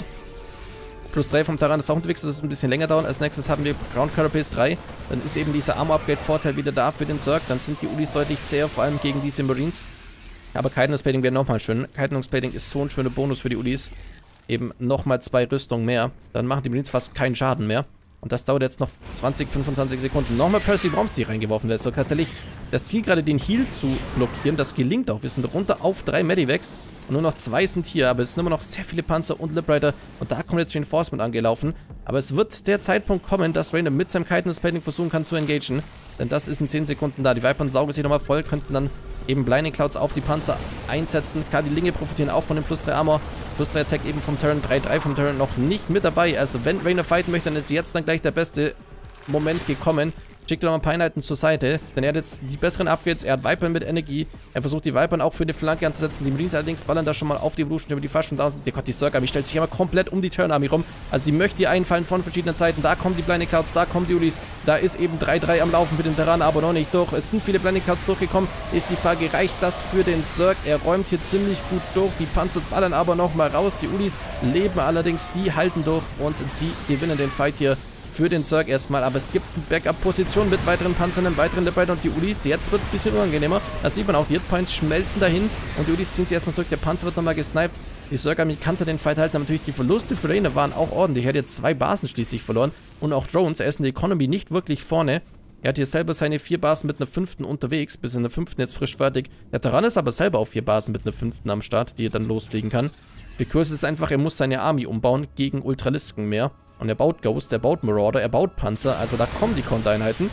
Plus 3 vom Terran ist auch unterwegs, das ist ein bisschen länger dauern. Als nächstes haben wir Ground Carapace 3. Dann ist eben dieser Armor-Upgrade-Vorteil wieder da für den Zerg. Dann sind die Ulis deutlich zäher, vor allem gegen diese Marines. Aber Kindness Plating wäre nochmal schön. Kindness Plating ist so ein schöner Bonus für die Ulis. Eben nochmal 2 Rüstungen mehr. Dann machen die Marines fast keinen Schaden mehr. Und das dauert jetzt noch 20, 25 Sekunden. Nochmal Percy Bombs, die reingeworfen werden. So tatsächlich das Ziel, gerade den Heal zu blockieren. Das gelingt auch. Wir sind runter auf 3 Medivacs. Und nur noch 2 sind hier. Aber es sind immer noch sehr viele Panzer und Liberator. Und da kommt jetzt Reinforcement angelaufen. Aber es wird der Zeitpunkt kommen, dass Rainer mit seinem Kindness Plating versuchen kann zu engagen. Denn das ist in 10 Sekunden da. Die Vipern saugen sich nochmal voll. Könnten dann eben Blinding Clouds auf die Panzer einsetzen. Klar, die Linge profitieren auch von dem plus 3 Armor. Plus 3 Attack eben vom Turn. 3-3 vom Turn noch nicht mit dabei. Also wenn Rainer fighten möchte, dann ist jetzt dann gleich der beste Moment gekommen. Schickt er noch ein paar Einheiten zur Seite, denn er hat jetzt die besseren Upgrades, er hat Vipern mit Energie, er versucht die Vipern auch für die Flanke anzusetzen, die Marines allerdings ballern da schon mal auf die Evolution, über die fast schon da sind. Der Gott, die Zerg Army stellt sich immer komplett um die Turn Army rum, also die möchte hier einfallen von verschiedenen Seiten, da kommen die Blinding Clouds, da kommen die Ulis, da ist eben 3-3 am Laufen für den Terran, aber noch nicht durch, es sind viele Blinding Clouds durchgekommen, ist die Frage, reicht das für den Zerg? Er räumt hier ziemlich gut durch, die Panzer ballern aber nochmal raus, die Ulis leben allerdings, die halten durch und die gewinnen den Fight hier für den Zerg erstmal, aber es gibt eine Backup-Position mit weiteren Panzern, einem weiteren Liberator und die Ulis. Jetzt wird es ein bisschen unangenehmer. Da sieht man auch, die Hitpoints schmelzen dahin und die Ulis ziehen sich erstmal zurück. Der Panzer wird nochmal gesniped. Die Zerg Army kann den Fight halten, aber natürlich die Verluste für Rainer waren auch ordentlich. Er hat jetzt 2 Basen schließlich verloren und auch Drones. Er ist in der Economy nicht wirklich vorne. Er hat hier selber seine 4 Basen mit einer 5. unterwegs, bis in der 5. jetzt frisch fertig. Der Terran ist aber selber auf 4 Basen mit einer 5. am Start, die er dann losfliegen kann. Der Kurs ist einfach, er muss seine Army umbauen gegen Ultralisken mehr. Und er baut Ghost, er baut Marauder, er baut Panzer, also da kommen die Kontereinheiten.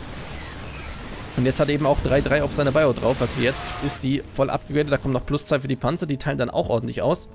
Und jetzt hat er eben auch 3-3 auf seiner Bio drauf, also jetzt ist die voll abgegradet, da kommt noch plus 2 für die Panzer, die teilen dann auch ordentlich aus.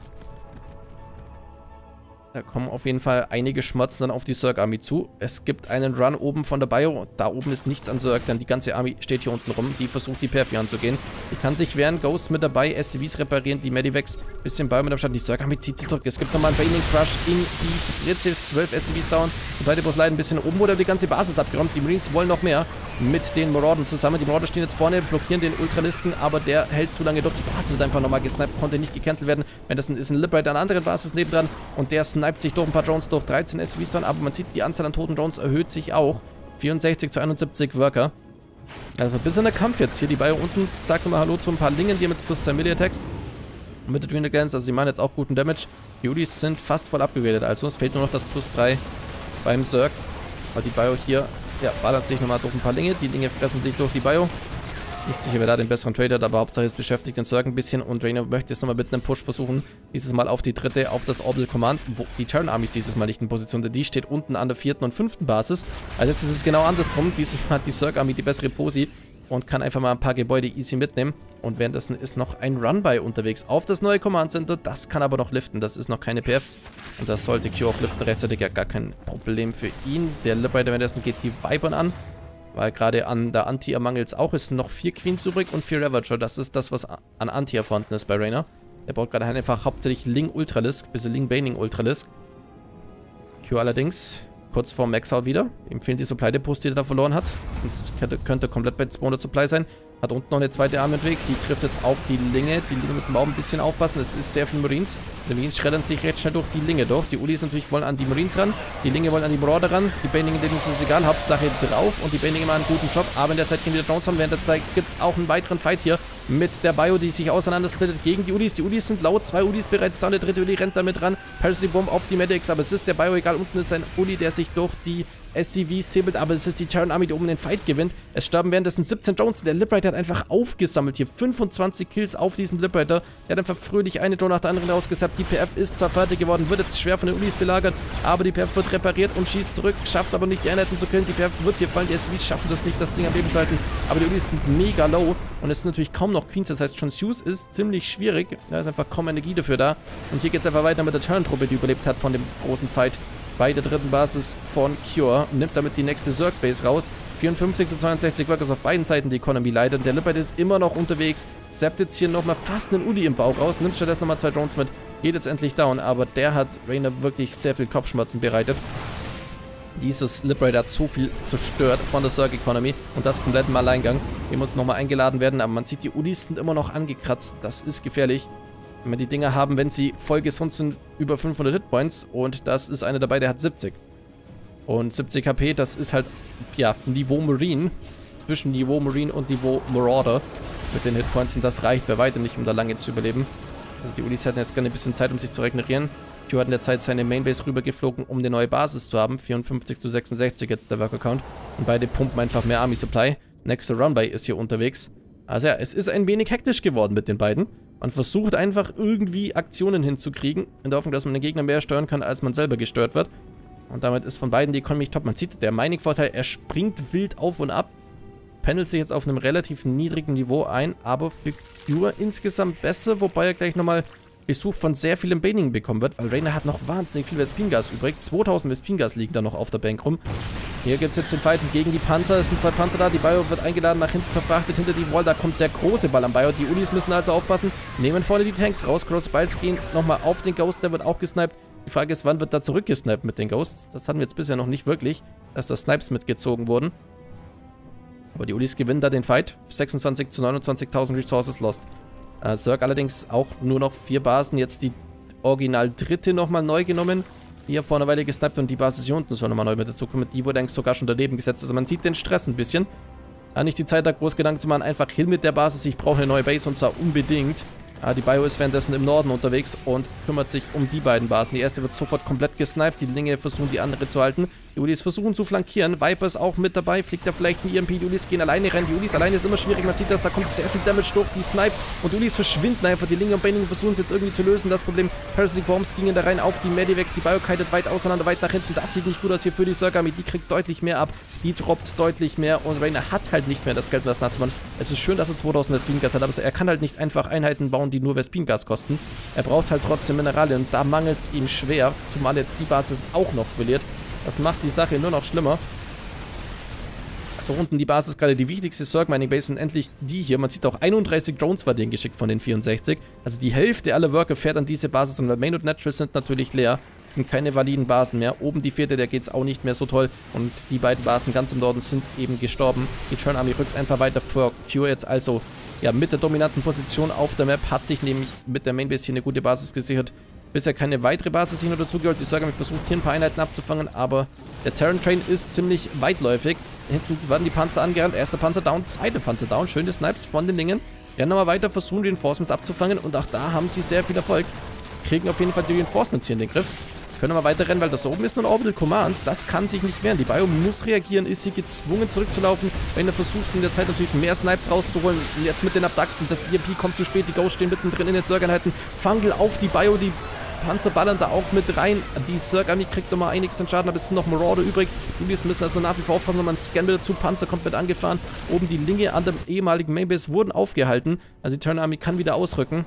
Da kommen auf jeden Fall einige Schmerzen dann auf die Zerg Army zu. Es gibt einen Run oben von der Bio. Da oben ist nichts an Zerg, denn die ganze Army steht hier unten rum. Die versucht die Perfi anzugehen. Die kann sich wehren. Ghost mit dabei. SCVs reparieren. Die Medivacs. Bisschen Bio mit am Start. Die Zerg Army zieht sich zurück. Es gibt nochmal einen Bailing Crush in die dritte. 12 SCVs down. Sobald die Boss leiden ein bisschen oben wurde die ganze Basis abgeräumt. Die Marines wollen noch mehr mit den Maraudern zusammen. Die Marauder stehen jetzt vorne, blockieren den Ultralisken, aber der hält zu lange durch. Die Basis wird einfach nochmal gesniped. Konnte nicht gecancelt werden. Wenn das ist ein Liberator an einer anderen Basis nebendran und der sniped sich durch ein paar Drones durch, 13 SCVs dran, aber man sieht, die Anzahl an toten Drones erhöht sich auch. 64 zu 71 Worker. Also ein bisschen der Kampf jetzt hier. Die Bio unten sagt mal Hallo zu ein paar Lingen, die haben jetzt plus 2 Melee-Attacks. Mit der Adrenal Glands, also die machen jetzt auch guten Damage. Die Ulis sind fast voll abgegradet, also es fehlt nur noch das plus 3 beim Zerg. Weil die Bio hier, ja, ballert sich nochmal durch ein paar Linge. Die Linge fressen sich durch die Bio. Nicht sicher, wer da den besseren Trade hat, aber Hauptsache es beschäftigt den Zerg ein bisschen und Reina möchte jetzt nochmal mit einem Push versuchen. Dieses Mal auf die dritte, auf das Orbital Command, wo die Terran Army ist dieses Mal nicht in Position, denn die steht unten an der 4. und 5. Basis. Also jetzt ist es genau andersrum. Dieses Mal hat die Zerg Army die bessere Posi und kann einfach mal ein paar Gebäude easy mitnehmen. Und währenddessen ist noch ein Run-By unterwegs auf das neue Command Center. Das kann aber noch liften, das ist noch keine PF. Und das sollte Q auch liften rechtzeitig, ja gar kein Problem für ihn. Der Liberator währenddessen geht die Vipern an. Weil gerade an der Anti mangelt es auch. Es sind noch 4 Queens übrig und 4 Ravager. Das ist das, was an Anti vorhanden ist bei Reina. Der baut gerade einfach hauptsächlich Ling Ultralisk, bis Ling Baning Ultralisk. Q allerdings kurz vor Max-Out wieder. Ihm fehlen die Supply-Depots, die er da verloren hat. Das könnte komplett bei 200 Supply sein. Hat unten noch eine zweite Arme unterwegs. Die trifft jetzt auf die Linge. Die Linge müssen wir auch ein bisschen aufpassen. Es ist sehr viel Marines. Die Marines schreddern sich recht schnell durch die Linge durch. Die Ulis natürlich wollen an die Marines ran. Die Linge wollen an die Marauder ran. Die Baningen, denen ist es egal. Hauptsache drauf. Und die Baningen machen einen guten Job. Aber in der Zeit gehen wieder Drones haben. Während der Zeit gibt es auch einen weiteren Fight hier mit der Bio, die sich auseinandersplittet gegen die Ulis. Die Ulis sind laut. 2 Ulis bereits down. Der dritte Uli rennt damit ran. Parsley Bomb auf die Medics. Aber es ist der Bio egal. Unten ist ein Uli, der sich durch die SCVs säbelt, aber es ist die Terran Army, die oben den Fight gewinnt. Es sterben währenddessen 17 Drones. Der Liberator hat einfach aufgesammelt hier. 25 Kills auf diesem Liberator. Der hat einfach fröhlich eine Drone nach der anderen rausgesappt. Die PF ist zwar fertig geworden, wird jetzt schwer von den Ulis belagert, aber die PF wird repariert und schießt zurück. Schafft es aber nicht, die Einheiten zu killen. Die PF wird hier fallen. Die SCVs schaffen das nicht, das Ding am Leben zu halten. Aber die Ulis sind mega low und es sind natürlich kaum noch Queens. Das heißt, Transfuse ist ziemlich schwierig. Da ist einfach kaum Energie dafür da. Und hier geht es einfach weiter mit der Terran-Truppe, die überlebt hat von dem großen Fight bei der dritten Basis von Cure. Nimmt damit die nächste Zerg-Base raus. 54 zu 62 Workers auf beiden Seiten die Economy leidet. Der Liberator ist immer noch unterwegs. Zappt jetzt hier nochmal fast einen Uli im Bauch raus. Nimmt stattdessen nochmal 2 Drones mit. Geht jetzt endlich down. Aber der hat Reina wirklich sehr viel Kopfschmerzen bereitet. Dieses Liberator hat so viel zerstört von der Zerg Economy. Und das komplett im Alleingang. Hier muss nochmal eingeladen werden. Aber man sieht, die Ulis sind immer noch angekratzt. Das ist gefährlich. Wenn wir die Dinger haben, wenn sie voll gesund sind, über 500 Hitpoints. Und das ist einer dabei, der hat 70. Und 70 HP, das ist halt, ja, Niveau Marine. Zwischen Niveau Marine und Niveau Marauder mit den Hitpoints. Und das reicht bei weitem nicht, um da lange zu überleben. Also die Ulis hatten jetzt gerne ein bisschen Zeit, um sich zu regenerieren. Q hat in der Zeit seine Mainbase rübergeflogen, um eine neue Basis zu haben. 54 zu 66 jetzt der Worker-Count. Und beide pumpen einfach mehr Army Supply. Nächster Runby ist hier unterwegs. Also ja, es ist ein wenig hektisch geworden mit den beiden. Man versucht einfach irgendwie Aktionen hinzukriegen, in der Hoffnung, dass man den Gegner mehr steuern kann, als man selber gestört wird. Und damit ist von beiden die Economy top. Man sieht, der Mining-Vorteil, er springt wild auf und ab. Pendelt sich jetzt auf einem relativ niedrigen Niveau ein, aber für Cure insgesamt besser, wobei er gleich nochmal Besuch von sehr vielem Baning bekommen wird, weil Reina hat noch wahnsinnig viel Vespin-Gas übrig. 2000 Vespin-Gas liegen da noch auf der Bank rum. Hier gibt es jetzt den Fight gegen die Panzer. Es sind 2 Panzer da. Die Bio wird eingeladen, nach hinten verfrachtet, hinter die Wall. Da kommt der große Ball am Bio. Die Ulis müssen also aufpassen. Nehmen vorne die Tanks raus. Crossbice gehen nochmal auf den Ghost. Der wird auch gesniped. Die Frage ist, wann wird da zurückgesniped mit den Ghosts? Das hatten wir jetzt bisher noch nicht wirklich, dass da Snipes mitgezogen wurden. Aber die Ulis gewinnen da den Fight. 26 zu 29.000 Resources lost. Zerg allerdings auch nur noch 4 Basen. Jetzt die original dritte nochmal neu genommen. Hier vor einer Weile gesniped und die Basis hier unten soll nochmal neu mit dazukommen. Die wurde eigentlich sogar schon daneben gesetzt. Also man sieht den Stress ein bisschen. Nicht die Zeit, da groß Gedanken zu machen. Einfach Hill mit der Basis. Ich brauche eine neue Base und zwar unbedingt. Die Bio ist währenddessen im Norden unterwegs und kümmert sich um die beiden Basen. Die erste wird sofort komplett gesniped. Die Linge versuchen, die andere zu halten. Die Ulis versuchen zu flankieren. Viper ist auch mit dabei. Fliegt da vielleicht ein EMP. Die Ulis gehen alleine rein. Die Ulis alleine ist immer schwierig. Man sieht das. Da kommt sehr viel Damage durch. Die Snipes und die Ulis verschwinden einfach. Die Linge und Baning versuchen es jetzt irgendwie zu lösen. Das Problem, Parasite Bombs gingen da rein auf die Medivacs. Die Bio kitet weit auseinander, weit nach hinten. Das sieht nicht gut aus hier für die Zerg Army. Die kriegt deutlich mehr ab. Die droppt deutlich mehr. Und Reina hat halt nicht mehr das Geld und das Natzmann. Es ist schön, dass er 2000 Vespin-Gas hat, aber er kann halt nicht einfach Einheiten bauen, die nur Vespin-Gas kosten. Er braucht halt trotzdem Mineralien und da mangelt es ihm schwer, zumal jetzt die Basis auch noch verliert. Das macht die Sache nur noch schlimmer. Also unten die Basis gerade die wichtigste Zerg Mining Base und endlich die hier. Man sieht auch 31 Drones war denen geschickt von den 64. Also die Hälfte aller Worker fährt an diese Basis und Main und Natural sind natürlich leer. Es sind keine validen Basen mehr. Oben die 4., der geht es auch nicht mehr so toll. Und die beiden Basen ganz im Norden sind eben gestorben. Die Terran Army rückt einfach weiter vor. Cure jetzt also ja mit der dominanten Position auf der Map. Hat sich nämlich mit der Mainbase hier eine gute Basis gesichert. Bisher keine weitere Basis hier noch dazugehört. Die Zerg Army versucht hier ein paar Einheiten abzufangen, aber der Terran Train ist ziemlich weitläufig. Hinten werden die Panzer angerannt. Erster Panzer down, zweiter Panzer down. Schöne Snipes von den Dingen. Rennen nochmal weiter, versuchen Reinforcements abzufangen und auch da haben sie sehr viel Erfolg. Kriegen auf jeden Fall die Reinforcements hier in den Griff. Können wir weiter rennen, weil das oben ist nur ein Orbital Command. Das kann sich nicht wehren. Die Bio muss reagieren, ist sie gezwungen zurückzulaufen. Rainer versucht in der Zeit natürlich mehr Snipes rauszuholen. Und jetzt mit den Abducts. Das EMP kommt zu spät. Die Ghosts stehen mittendrin in den Zerg-Einheiten. Fungal auf die Bio. Die Panzer ballern da auch mit rein. Die Zerg-Armee kriegt nochmal einiges an Schaden. Aber es sind noch Marauder übrig. Ulis müssen also nach wie vor aufpassen. Nochmal ein Scan wieder zu. Panzer kommt mit angefahren. Oben die Linge an dem ehemaligen Mainbase wurden aufgehalten. Also die Turn-Armee kann wieder ausrücken.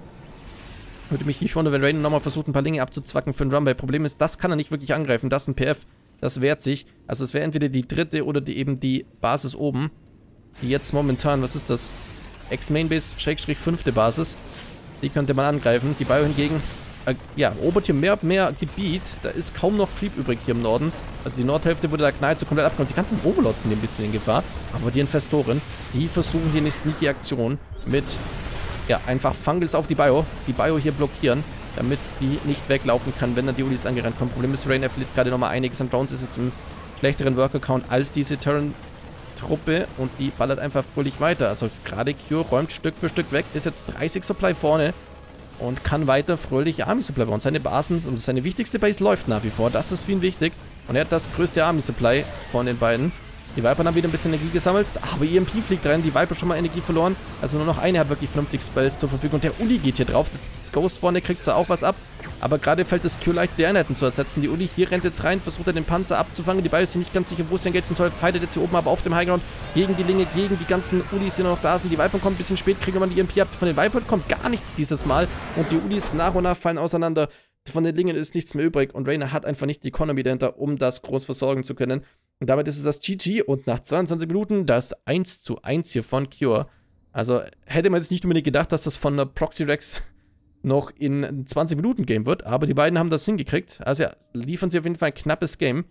Würde mich nicht wundern, wenn Raiden nochmal versucht, ein paar Linge abzuzwacken für den Run. Weil Problem ist, das kann er nicht wirklich angreifen. Das ist ein PF. Das wehrt sich. Also es wäre entweder die dritte oder eben die Basis oben. Die jetzt momentan, was ist das? Ex-Mainbase, / 5. Basis. Die könnte man angreifen. Die Bio hingegen, ja, erobert hier mehr und mehr Gebiet. Da ist kaum noch Creep übrig hier im Norden. Also die Nordhälfte wurde da knallt so komplett abgenommen. Die ganzen Overlords sind ein bisschen in Gefahr. Aber die Infestoren, die versuchen hier eine sneaky Aktion mit, ja, einfach Fungals auf die Bio hier blockieren, damit die nicht weglaufen kann, wenn dann die Ulis angerannt kommen. Problem ist, Rainer verliert gerade nochmal einiges an Drones, ist jetzt im schlechteren Worker-Count als diese Terran-Truppe und die ballert einfach fröhlich weiter. Also gerade Q räumt Stück für Stück weg, ist jetzt 30 Supply vorne und kann weiter fröhlich Army-Supply bauen. Seine Basen, also seine wichtigste Base läuft nach wie vor, das ist für ihn wichtig und er hat das größte Army-Supply von den beiden. Die Viper haben wieder ein bisschen Energie gesammelt, aber EMP fliegt rein, die Viper schon mal Energie verloren. Also nur noch eine hat wirklich 50 Spells zur Verfügung und der Uli geht hier drauf. Der Ghost vorne kriegt zwar auch was ab, aber gerade fällt das Q leicht, die Einheiten zu ersetzen. Die Uli hier rennt jetzt rein, versucht er den Panzer abzufangen. Die Bio ist nicht ganz sicher, wo sie engagieren soll. Fightet jetzt hier oben aber auf dem Highground gegen die Linge, gegen die ganzen Ulis, die noch da sind. Die Viper kommt ein bisschen spät, kriegen aber die EMP ab. Von den Viper kommt gar nichts dieses Mal und die Ulis nach und nach fallen auseinander. Von den Lingen ist nichts mehr übrig und Rainer hat einfach nicht die Economy dahinter, um das groß versorgen zu können. Und damit ist es das GG und nach 22 Minuten das 1:1 hier von Cure. Also hätte man jetzt nicht unbedingt gedacht, dass das von der Proxy Rex noch in 20 Minuten Game wird, aber die beiden haben das hingekriegt. Also ja, liefern sie auf jeden Fall ein knappes Game.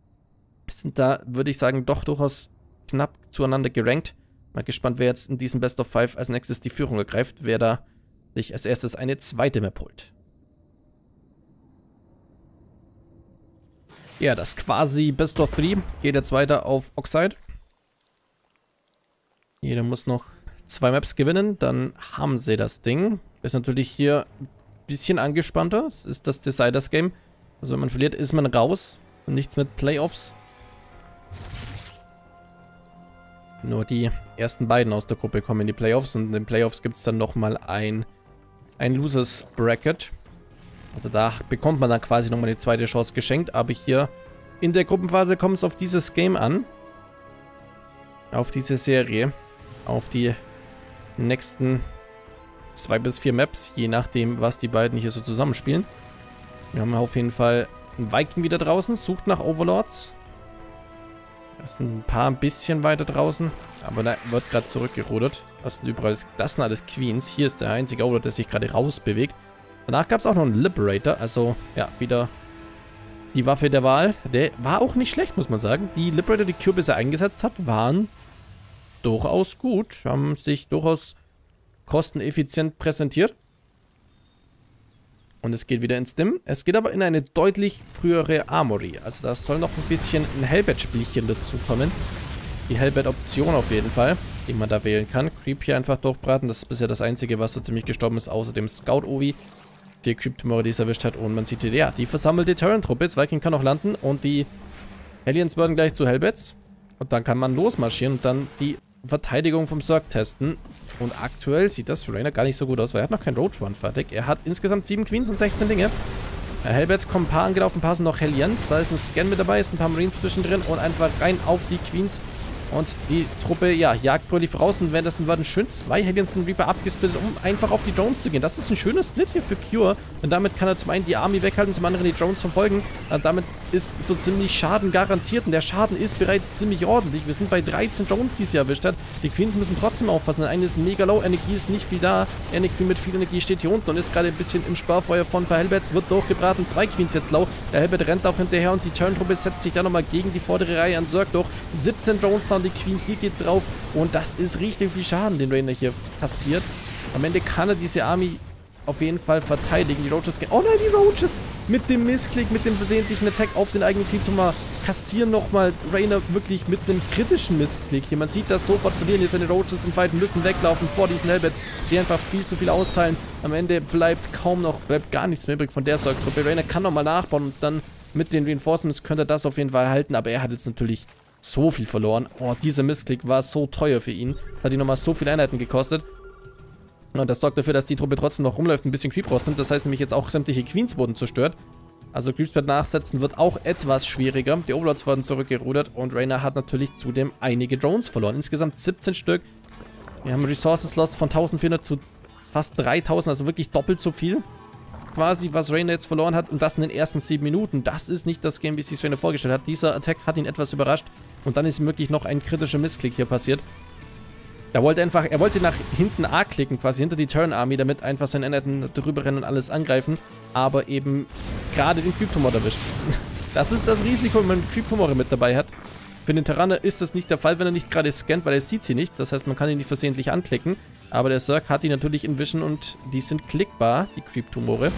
Sind da, würde ich sagen, doch durchaus knapp zueinander gerankt. Mal gespannt, wer jetzt in diesem Best of 5 als nächstes die Führung ergreift, wer da sich als erstes eine zweite Map holt. Ja, das quasi Best of 3 geht jetzt weiter auf Oxide. Jeder muss noch 2 Maps gewinnen, dann haben sie das Ding. Ist natürlich hier ein bisschen angespannter. Es ist das Deciders Game. Also wenn man verliert, ist man raus. Und nichts mit Playoffs. Nur die ersten beiden aus der Gruppe kommen in die Playoffs. Und in den Playoffs gibt es dann nochmal ein Losers Bracket. Also da bekommt man dann quasi nochmal die zweite Chance geschenkt. Aber hier in der Gruppenphase kommt es auf dieses Game an. Auf diese Serie. Auf die nächsten 2 bis 4 Maps. Je nachdem, was die beiden hier so zusammenspielen. Wir haben auf jeden Fall einen Viking wieder draußen. Sucht nach Overlords. Das sind ein paar ein bisschen weiter draußen. Aber da wird gerade zurückgerudert. Das sind alles Queens. Hier ist der einzige Overlord, der sich gerade rausbewegt. Danach gab es auch noch einen Liberator, also ja, wieder die Waffe der Wahl. Der war auch nicht schlecht, muss man sagen. Die Liberator, die Cure bisher eingesetzt hat, waren durchaus gut. Haben sich durchaus kosteneffizient präsentiert. Und es geht wieder ins Dim. Es geht aber in eine deutlich frühere Armory. Also da soll noch ein bisschen ein Hellbat-Spielchen dazu kommen. Die Hellbat-Option auf jeden Fall, die man da wählen kann. Creep hier einfach durchbraten. Das ist bisher das Einzige, was so ziemlich gestorben ist, außer dem Scout-Ovi. 4 Creep-Tumore, die es erwischt hat. Und man sieht hier, ja, die versammelte Terran-Truppe. Jetzt Viking kann noch landen. Und die Aliens werden gleich zu Hellbats. Und dann kann man losmarschieren und dann die Verteidigung vom Zerg testen. Und aktuell sieht das für Rainer gar nicht so gut aus, weil er hat noch kein Roach Run fertig. Er hat insgesamt 7 Queens und 16 Dinge. Hellbats kommen ein paar angelaufen, ein paar sind noch Hellions. Da ist ein Scan mit dabei, ist ein paar Marines zwischendrin und einfach rein auf die Queens. Und die Truppe, ja, jagt fröhlich voraus und währenddessen werden schön 2 Hellions und Reaper abgesplittet, um einfach auf die Drones zu gehen. Das ist ein schöner Split hier für Cure. Und damit kann er zum einen die Army weghalten, zum anderen die Drones verfolgen. Damit ist so ziemlich Schaden garantiert. Und der Schaden ist bereits ziemlich ordentlich. Wir sind bei 13 Drones, die sie erwischt hat. Die Queens müssen trotzdem aufpassen. Eine ist mega low, Energie ist nicht viel da. Eine Queen mit viel Energie steht hier unten und ist gerade ein bisschen im Sparfeuer von ein paar Hellbats. Wird durchgebraten. 2 Queens jetzt low. Der Hellbat rennt auch hinterher und die Turn-Truppe setzt sich dann nochmal gegen die vordere Reihe an Zerg durch. 17 Drones down, die Queen hier geht drauf und das ist richtig viel Schaden, den Rainer hier passiert. Am Ende kann er diese Army auf jeden Fall verteidigen. Die Roaches gehen... Oh nein, die Roaches mit dem Missklick, mit dem versehentlichen Attack auf den eigenen Creep-Tumor kassieren nochmal Reina wirklich mit einem kritischen Missklick. Hier, man sieht das sofort verlieren. Hier seine Roaches im Fight müssen weglaufen vor diesen Hellbats, die einfach viel zu viel austeilen. Am Ende bleibt gar nichts mehr übrig von der Sorg-Truppe. Reina kann nochmal nachbauen und dann mit den Reinforcements könnte er das auf jeden Fall halten, aber er hat jetzt natürlich so viel verloren. Oh, dieser Missklick war so teuer für ihn. Das hat ihn nochmal so viele Einheiten gekostet. Und das sorgt dafür, dass die Truppe trotzdem noch rumläuft, ein bisschen Creep rausnimmt. Das heißt nämlich jetzt auch sämtliche Queens wurden zerstört. Also Creepspread nachsetzen wird auch etwas schwieriger. Die Overlords wurden zurückgerudert und Reina hat natürlich zudem einige Drones verloren. Insgesamt 17 Stück. Wir haben Resources Lost von 1400 zu fast 3000, also wirklich doppelt so viel. Quasi, was Reina jetzt verloren hat und das in den ersten 7 Minuten. Das ist nicht das Game, wie sich Reina vorgestellt hat. Dieser Attack hat ihn etwas überrascht und dann ist ihm wirklich noch ein kritischer Missklick hier passiert. Er wollte nach hinten A klicken, quasi hinter die Turn-Army, damit einfach seine Einheiten drüber rennen und alles angreifen, aber eben gerade den Creep-Tumor erwischt. Das ist das Risiko, wenn man Creep-Tumore mit dabei hat. Für den Terraner ist das nicht der Fall, wenn er nicht gerade scannt, weil er sieht sie nicht. Das heißt, man kann ihn nicht versehentlich anklicken. Aber der Zerg hat die natürlich in Vision und die sind klickbar, die Creep-Tumore.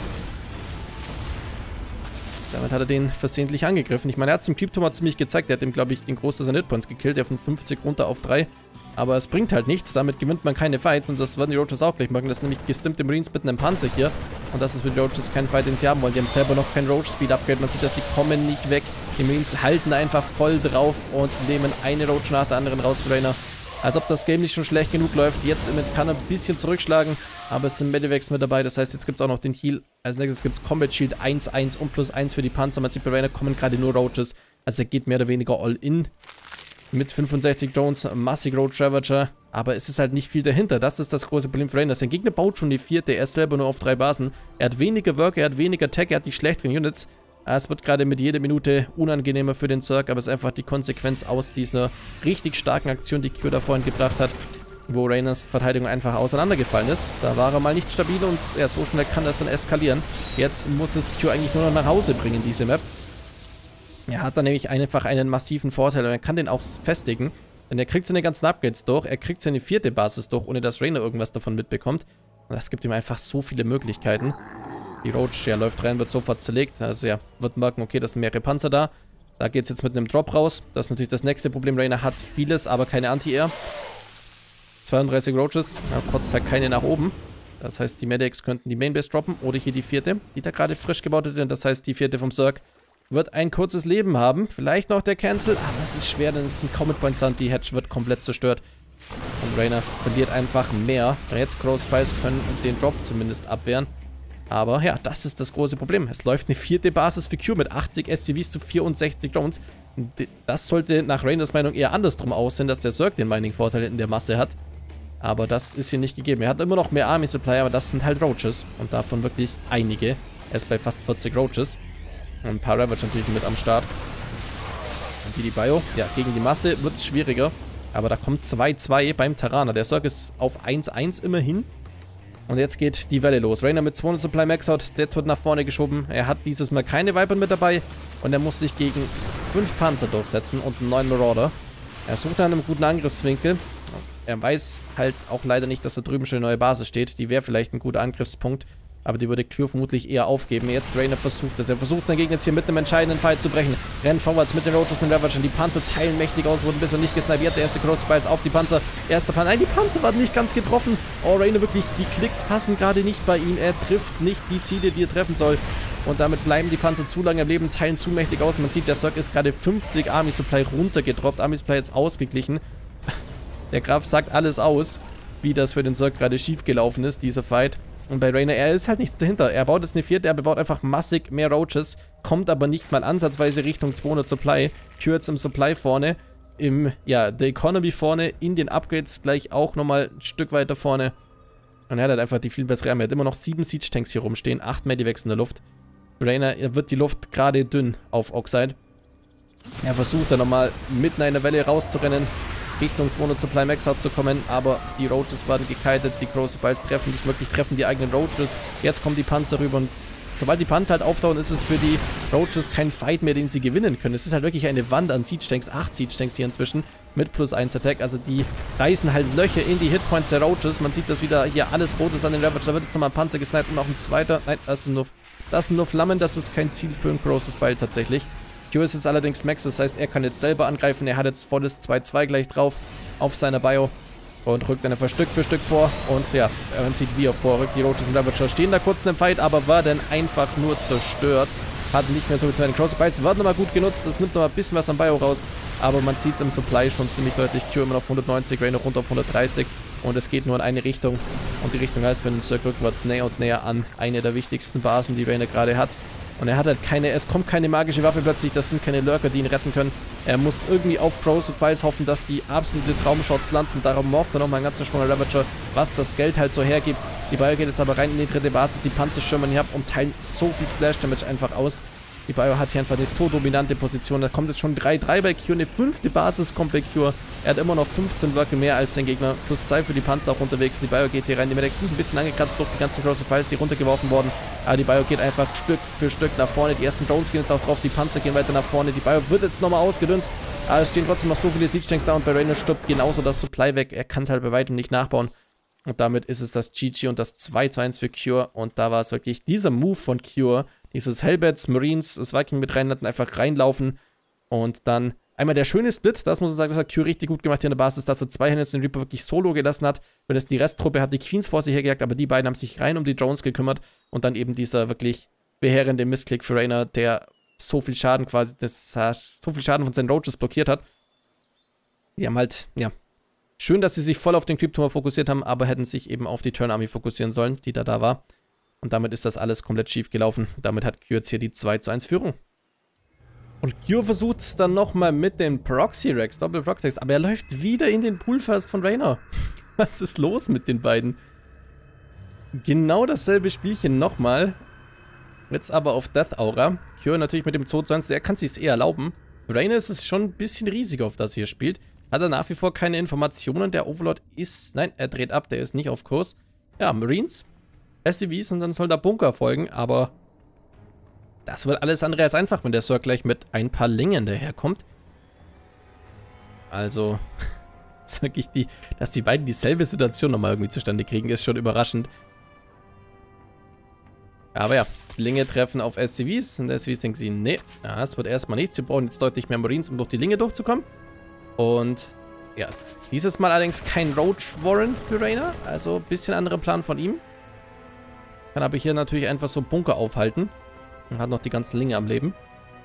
Damit hat er den versehentlich angegriffen. Ich meine, er hat es dem Creep-Tumor ziemlich gezeigt. Er hat ihm, glaube ich, den Großteil seiner Hitpoints gekillt. Der von 50 runter auf 3. Aber es bringt halt nichts. Damit gewinnt man keine Fights. Und das werden die Roaches auch gleich machen. Das sind nämlich gestimmte Marines mit einem Panzer hier. Und das ist für die Roaches kein Fight, den sie haben wollen. Die haben selber noch kein Roach-Speed-Upgrade. Man sieht, dass die kommen nicht weg. Die Marines halten einfach voll drauf und nehmen eine Roach nach der anderen raus für Reina. Als ob das Game nicht schon schlecht genug läuft. Jetzt kann er ein bisschen zurückschlagen. Aber es sind Medivacs mit dabei. Das heißt, jetzt gibt es auch noch den Heal. Als nächstes gibt es Combat Shield 1-1 und +1 für die Panzer. Man sieht, bei Reina kommen gerade nur Roaches. Also er geht mehr oder weniger all in. Mit 65 Drones, massig Roach Ravager. Aber es ist halt nicht viel dahinter. Das ist das große Problem für Reina. Sein Gegner baut schon die 4. Er ist selber nur auf 3 Basen. Er hat weniger Work, er hat weniger Tech, er hat die schlechteren Units. Es wird gerade mit jeder Minute unangenehmer für den Zerg, aber es ist einfach die Konsequenz aus dieser richtig starken Aktion, die Q da vorhin gebracht hat, wo Reinas Verteidigung einfach auseinandergefallen ist. Da war er mal nicht stabil und ja, so schnell kann das dann eskalieren. Jetzt muss es Q eigentlich nur noch nach Hause bringen, diese Map. Er hat dann nämlich einfach einen massiven Vorteil und er kann den auch festigen, denn er kriegt seine ganzen Upgrades durch, er kriegt seine 4. Basis durch, ohne dass Reina irgendwas davon mitbekommt. Und das gibt ihm einfach so viele Möglichkeiten. Die Roach, ja, läuft rein, wird sofort zerlegt. Also ja, wird merken, okay, das sind mehrere Panzer da. Da geht es jetzt mit einem Drop raus. Das ist natürlich das nächste Problem. Reina hat vieles, aber keine Anti-Air. 32 Roaches. Ja, kotzt halt keine nach oben. Das heißt, die Medics könnten die Mainbase droppen. Oder hier die 4., die da gerade frisch gebaut wird. Das heißt, die 4. vom Zerg wird ein kurzes Leben haben. Vielleicht noch der Cancel. Aber es ist schwer, denn es ist ein Comet Point Sound. Die Hedge wird komplett zerstört. Und Reina verliert einfach mehr. Jetzt Crow Spice können den Drop zumindest abwehren. Aber ja, das ist das große Problem. Es läuft eine 4. Basis für Q mit 80 SCVs zu 64 Drones. Das sollte nach Rainas Meinung eher andersrum aussehen, dass der Zerg den Mining-Vorteil in der Masse hat. Aber das ist hier nicht gegeben. Er hat immer noch mehr Army Supply, aber das sind halt Roaches. Und davon wirklich einige. Er ist bei fast 40 Roaches. Und ein paar Ravage natürlich mit am Start. Und die Bio. Ja, gegen die Masse wird es schwieriger. Aber da kommt 2-2 beim Terraner. Der Zerg ist auf 1-1 immerhin. Und jetzt geht die Welle los. Reina mit 200 Supply Maxout. Jetzt wird nach vorne geschoben. Er hat dieses Mal keine Viper mit dabei. Und er muss sich gegen 5 Panzer durchsetzen und einen 9 Marauder. Er sucht nach einem guten Angriffswinkel. Er weiß halt auch leider nicht, dass da drüben schon eine neue Basis steht. Die wäre vielleicht ein guter Angriffspunkt. Aber die würde Q vermutlich eher aufgeben. Jetzt Reina versucht es. Er versucht seinen Gegner jetzt hier mit einem entscheidenden Fight zu brechen. Rennt vorwärts mit den Roaches und den Ravagern. Die Panzer teilen mächtig aus, wurden bisher nicht gesniped. Jetzt erste Crow Spice auf die Panzer. Erster Panzer. Nein, die Panzer waren nicht ganz getroffen. Oh, Reina wirklich, die Klicks passen gerade nicht bei ihm. Er trifft nicht die Ziele, die er treffen soll. Und damit bleiben die Panzer zu lange am Leben, teilen zu mächtig aus. Man sieht, der Zerg ist gerade 50 Army Supply runtergedroppt. Army Supply jetzt ausgeglichen. Der Graf sagt alles aus, wie das für den Zerg gerade schief gelaufen ist, dieser Fight. Und bei Reina, er ist halt nichts dahinter. Er baut jetzt eine 4., er baut einfach massig mehr Roaches, kommt aber nicht mal ansatzweise Richtung 200 Supply. Kürzt im Supply vorne, der Economy vorne, in den Upgrades gleich auch nochmal ein Stück weiter vorne. Und er hat halt einfach die viel bessere Arme. Er hat immer noch 7 Siege Tanks hier rumstehen, 8 Medivacs in der Luft. Reina, er wird die Luft gerade dünn auf Oxide. Er versucht dann nochmal mitten in einer Welle rauszurennen, Richtung 200 Supply Maxout zu kommen, aber die Roaches waren gekitet, die Crow Spice treffen nicht wirklich, treffen die eigenen Roaches. Jetzt kommen die Panzer rüber und sobald die Panzer halt auftauchen, ist es für die Roaches kein Fight mehr, den sie gewinnen können. Es ist halt wirklich eine Wand an Siege Tanks, 8 Siege Tanks hier inzwischen mit +1 Attack. Also die reißen halt Löcher in die Hitpoints der Roaches. Man sieht das wieder hier alles rot ist an den Ravage. Da wird jetzt nochmal ein Panzer gesniped und auch ein zweiter. Nein, das sind nur Flammen. Das ist kein Ziel für einen Cross's Beil tatsächlich. Cure ist jetzt allerdings Max, das heißt, er kann jetzt selber angreifen. Er hat jetzt volles 2-2 gleich drauf auf seiner Bio. Und rückt dann einfach Stück für Stück vor. Und ja, man sieht, wie er vorrückt. Die Roaches und Ravager stehen da kurz in dem Fight, aber war dann einfach nur zerstört. Hat nicht mehr so viel Zeit. Den Crossbows wird nochmal gut genutzt. Das nimmt nochmal ein bisschen was am Bio raus. Aber man sieht es im Supply schon ziemlich deutlich. Cure immer auf 190, Rainer runter auf 130. Und es geht nur in eine Richtung. Und die Richtung heißt für den Cirque rückwärts näher und näher an eine der wichtigsten Basen, die Rainer gerade hat. Und er hat halt es kommt keine magische Waffe plötzlich, das sind keine Lurker, die ihn retten können. Er muss irgendwie auf Crossbows hoffen, dass die absolute Traumshots landen. Darum morpht er nochmal ein ganzer Schwung Ravager, was das Geld halt so hergibt. Die Bio geht jetzt aber rein in die dritte Basis, die Panzer schirmen hier ab und teilen so viel Splash Damage einfach aus. Die Bio hat hier einfach eine so dominante Position. Da kommt jetzt schon 3-3 bei Cure, eine 5. Basis kommt bei Cure. Er hat immer noch 15 Worke mehr als sein Gegner. +2 für die Panzer auch unterwegs. Die Bio geht hier rein. Die Medics sind ein bisschen angekratzt durch die ganzen Crossbows, die runtergeworfen wurden. Aber die Bio geht einfach Stück für Stück nach vorne. Die ersten Drones gehen jetzt auch drauf. Die Panzer gehen weiter nach vorne. Die Bio wird jetzt nochmal ausgedünnt. Aber es stehen trotzdem noch so viele Siege Tanks da und bei Rainer stirbt genauso das Supply weg. Er kann es halt bei weitem nicht nachbauen. Und damit ist es das GG und das 2:1 für Cure. Und da war es wirklich dieser Move von Cure. Dieses Hellbats, Marines, das Viking mit reinlanden, einfach reinlaufen. Und dann einmal der schöne Split, das muss man sagen, das hat Cure richtig gut gemacht hier in der Basis, dass er 2 Hände den Reaper wirklich solo gelassen hat. Weil das die Resttruppe hat die Queens vor sich hergejagt, aber die beiden haben sich rein um die Drones gekümmert. Und dann eben dieser wirklich beheerende Missklick für Rainer, der so viel Schaden quasi, so viel Schaden von seinen Roaches blockiert hat. Die haben halt, ja, schön, dass sie sich voll auf den Creep-Turm fokussiert haben, aber hätten sich eben auf die Turn-Army fokussieren sollen, die da war. Und damit ist das alles komplett schief gelaufen. Damit hat Cure jetzt hier die 2:1 Führung. Und Cure versucht es dann nochmal mit den Proxy-Rex, Doppel-Proxy-Rex, aber er läuft wieder in den Pool first von Rainer. Was ist los mit den beiden? Genau dasselbe Spielchen nochmal. Jetzt aber auf Death Aura. Cure natürlich mit dem 2:1, der kann es sich eher erlauben. Für Rainer ist es schon ein bisschen riesig, auf das hier spielt. Hat er nach wie vor keine Informationen. Der Overlord ist, nein, er dreht ab, der ist nicht auf Kurs. Ja, Marines, SCVs und dann soll da Bunker folgen, aber das wird alles andere als einfach, wenn der Cirque gleich mit ein paar Lingen daherkommt. Also, ist wirklich dass die beiden dieselbe Situation nochmal irgendwie zustande kriegen, ist schon überraschend. Aber ja, Linge treffen auf SCVs und SCVs denken sie, nee, das wird erstmal nichts. Wir brauchen jetzt deutlich mehr Marines, um durch die Linge durchzukommen. Und ja, dieses Mal allerdings kein Roach Warren für Rainer, also ein bisschen anderer Plan von ihm. Kann aber hier natürlich einfach so Bunker aufhalten. Und hat noch die ganzen Linge am Leben.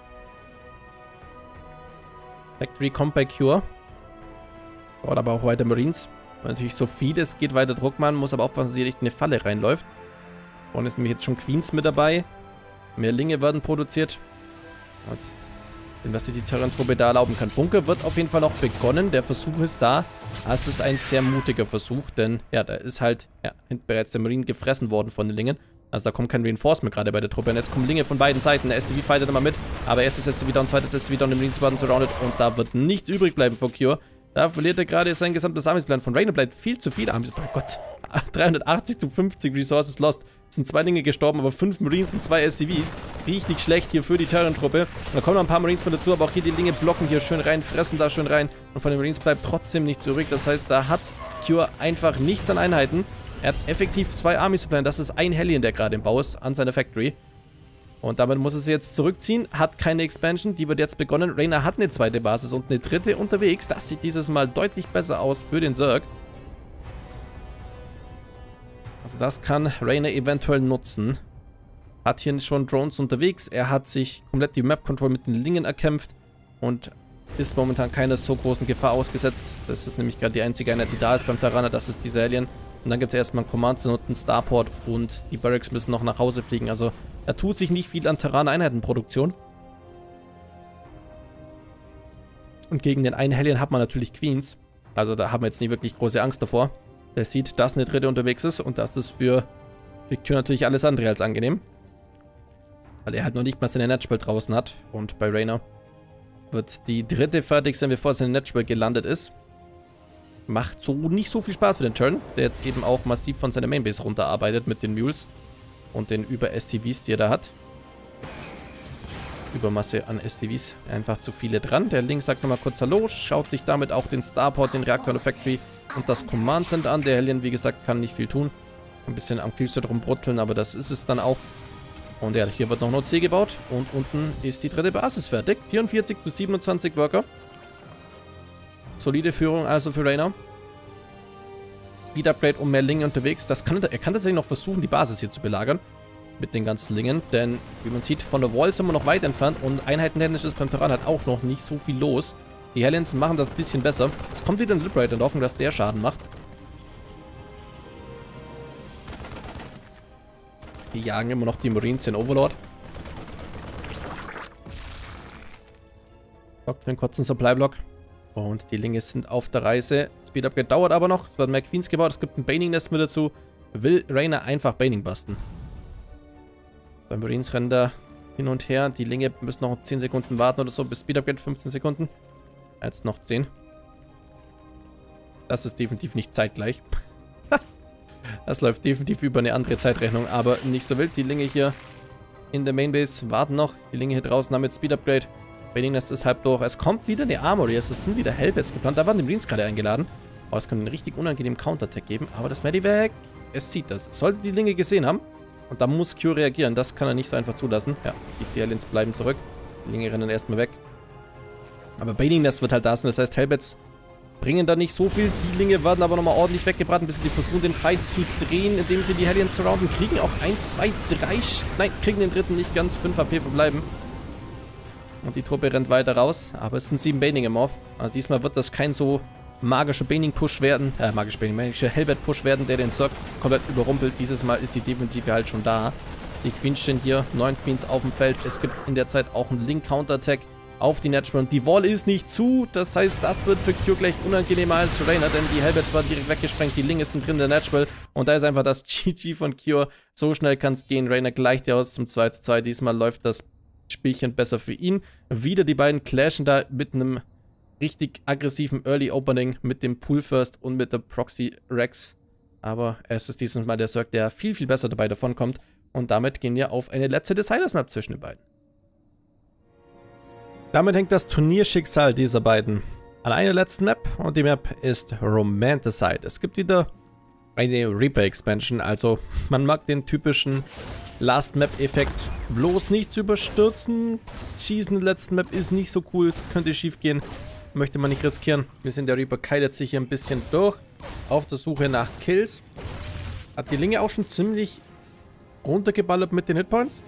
Factory kommt bei Cure. Braucht aber auch weiter Marines. Und natürlich so viel es geht weiter Druck machen. Muss aber aufpassen, dass hier nicht in eine Falle reinläuft. Und ist nämlich jetzt schon Queens mit dabei. Mehr Linge werden produziert. Und was sich die Terran-Truppe da erlauben kann. Bunker wird auf jeden Fall noch begonnen. Der Versuch ist da. Es ist ein sehr mutiger Versuch, denn ja, da ist halt bereits der Marine gefressen worden von den Lingen. Also da kommt kein Reinforcement gerade bei der Truppe. Und jetzt kommen Linge von beiden Seiten. Der SCV fightet immer mit, aber erstes SCV down, zweites SCV down, die Marines werden surrounded und da wird nichts übrig bleiben für Cure. Da verliert er gerade sein gesamtes Armeesplan. Von Rainer bleibt viel zu viel Armeesplan. Oh Gott, 380 zu 50 Resources lost. Es sind 2 Linge gestorben, aber 5 Marines und 2 SCVs. Richtig schlecht hier für die Terran-Truppe. Und da kommen noch ein paar Marines mit dazu, aber auch hier die Linge blocken hier schön rein, fressen da schön rein. Und von den Marines bleibt trotzdem nichts übrig. Das heißt, da hat Cure einfach nichts an Einheiten. Er hat effektiv 2 Army Supply. Das ist ein Hellion, der gerade im Bau ist, an seiner Factory. Und damit muss er sich jetzt zurückziehen. Hat keine Expansion, die wird jetzt begonnen. Rainer hat eine zweite Basis und eine dritte unterwegs. Das sieht dieses Mal deutlich besser aus für den Zerg. Also das kann Rainer eventuell nutzen. Hat hier schon Drones unterwegs. Er hat sich komplett die Map Control mit den Lingen erkämpft. Und ist momentan keiner so großen Gefahr ausgesetzt. Das ist nämlich gerade die einzige Einheit, die da ist beim Terraner. Das ist diese Alien. Und dann gibt es erstmal einen Command Center und einen Starport. Und die Barracks müssen noch nach Hause fliegen. Also da tut sich nicht viel an Terraner-Einheitenproduktion. Und gegen den einen Hellion hat man natürlich Queens. Also da haben wir jetzt nicht wirklich große Angst davor. Der sieht, dass eine dritte unterwegs ist und das ist für Cure natürlich alles andere als angenehm. Weil er halt noch nicht mal seine Netspell draußen hat. Und bei Rainer wird die dritte fertig sein, bevor seine Netspell gelandet ist. Macht so nicht so viel Spaß für den Turn, der jetzt eben auch massiv von seiner Mainbase runterarbeitet mit den Mules. und den Über-STVs, die er da hat. Übermasse an STVs, einfach zu viele dran. Der Link sagt nochmal kurz Hallo, schaut sich damit auch den Starport, den Reaktor der Factory und das Command Center an. Der Hellion, wie gesagt, kann nicht viel tun. Ein bisschen am Kühlste drum brutteln, aber das ist es dann auch. Und ja, hier wird noch Node C gebaut und unten ist die dritte Basis fertig. 44 zu 27 Worker. Solide Führung also für Reyna. Speed Upgrade um mehr Linge unterwegs. Er kann tatsächlich noch versuchen, die Basis hier zu belagern. Mit den ganzen Lingen. Denn, wie man sieht, von der Wall sind wir noch weit entfernt. Und einheitentechnisch ist beim Terran halt auch noch nicht so viel los. Die Hellions machen das ein bisschen besser. Es kommt wieder ein Liberator in der Hoffnung, dass der Schaden macht. Die jagen immer noch die Marines, den Overlord. Sorgt für einen kurzen Supply-Block. Und die Linge sind auf der Reise. Speed Upgrade dauert aber noch. Es werden mehr Queens gebaut. Es gibt ein Baning Nest mit dazu. Will Reyna einfach Baning basten. Beim Marines rennen da hin und her. Die Linge müssen noch 10 Sekunden warten oder so. Bis Speed Upgrade 15 Sekunden. Jetzt noch 10. Das ist definitiv nicht zeitgleich. Das läuft definitiv über eine andere Zeitrechnung. Aber nicht so wild. Die Linge hier in der Mainbase warten noch. Die Linge hier draußen haben jetzt Speed Upgrade. Baning Nest ist halb durch. Es kommt wieder eine Armory. Es sind wieder Hellbats geplant. Da waren die Marines gerade eingeladen. Aber es kann einen richtig unangenehmen Counterattack geben. Aber das Medivac, es sieht das. Sollte die Linge gesehen haben. Und da muss Q reagieren. Das kann er nicht so einfach zulassen. Ja, die Aliens bleiben zurück. Die Linge rennen erstmal weg. Aber Baning Nest wird halt da sein. Das heißt, Hellbats bringen da nicht so viel. Die Linge werden aber nochmal ordentlich weggebraten, bis sie die versuchen, den Fight zu drehen, indem sie die Hellions surrounden. Kriegen auch 1, 2, 3... Nein, kriegen den dritten nicht ganz. 5 AP verbleiben. Und die Truppe rennt weiter raus. Aber es sind 7 Baning im Off. Also diesmal wird das kein so magischer Baning-Push werden. Magischer Hellbat-Push werden, der den Zerg komplett überrumpelt. Dieses Mal ist die Defensive halt schon da. Die Queens stehen hier. 9 Queens auf dem Feld. Es gibt in der Zeit auch einen Link-Counter-Attack auf die Natural. Und die Wall ist nicht zu. Das heißt, das wird für Q gleich unangenehmer als für Reyna, denn die Hellbats waren direkt weggesprengt. Die Linge sind drin in der Natural. Und da ist einfach das GG von Q. So schnell kann es gehen. Reyna gleicht ja aus zum 2:2. Diesmal läuft das Spielchen besser für ihn. Wieder die beiden clashen da mit einem richtig aggressiven Early Opening mit dem Pool First und mit der Proxy Rex. Aber es ist dieses Mal der Zerg, der viel, viel besser dabei davonkommt. Und damit gehen wir auf eine letzte Deciders Map zwischen den beiden. Damit hängt das Turnierschicksal dieser beiden an einer letzten Map. Und die Map ist Romanticide. Es gibt wieder eine Reaper Expansion. Also man mag den typischen Last Map Effekt bloß nicht zu überstürzen. Season der letzten Map ist nicht so cool. Es könnte schief gehen. Möchte man nicht riskieren. Wir sind der Reaper keilt sich hier ein bisschen durch. Auf der Suche nach Kills. Hat die Linge auch schon ziemlich runtergeballert mit den Hitpoints.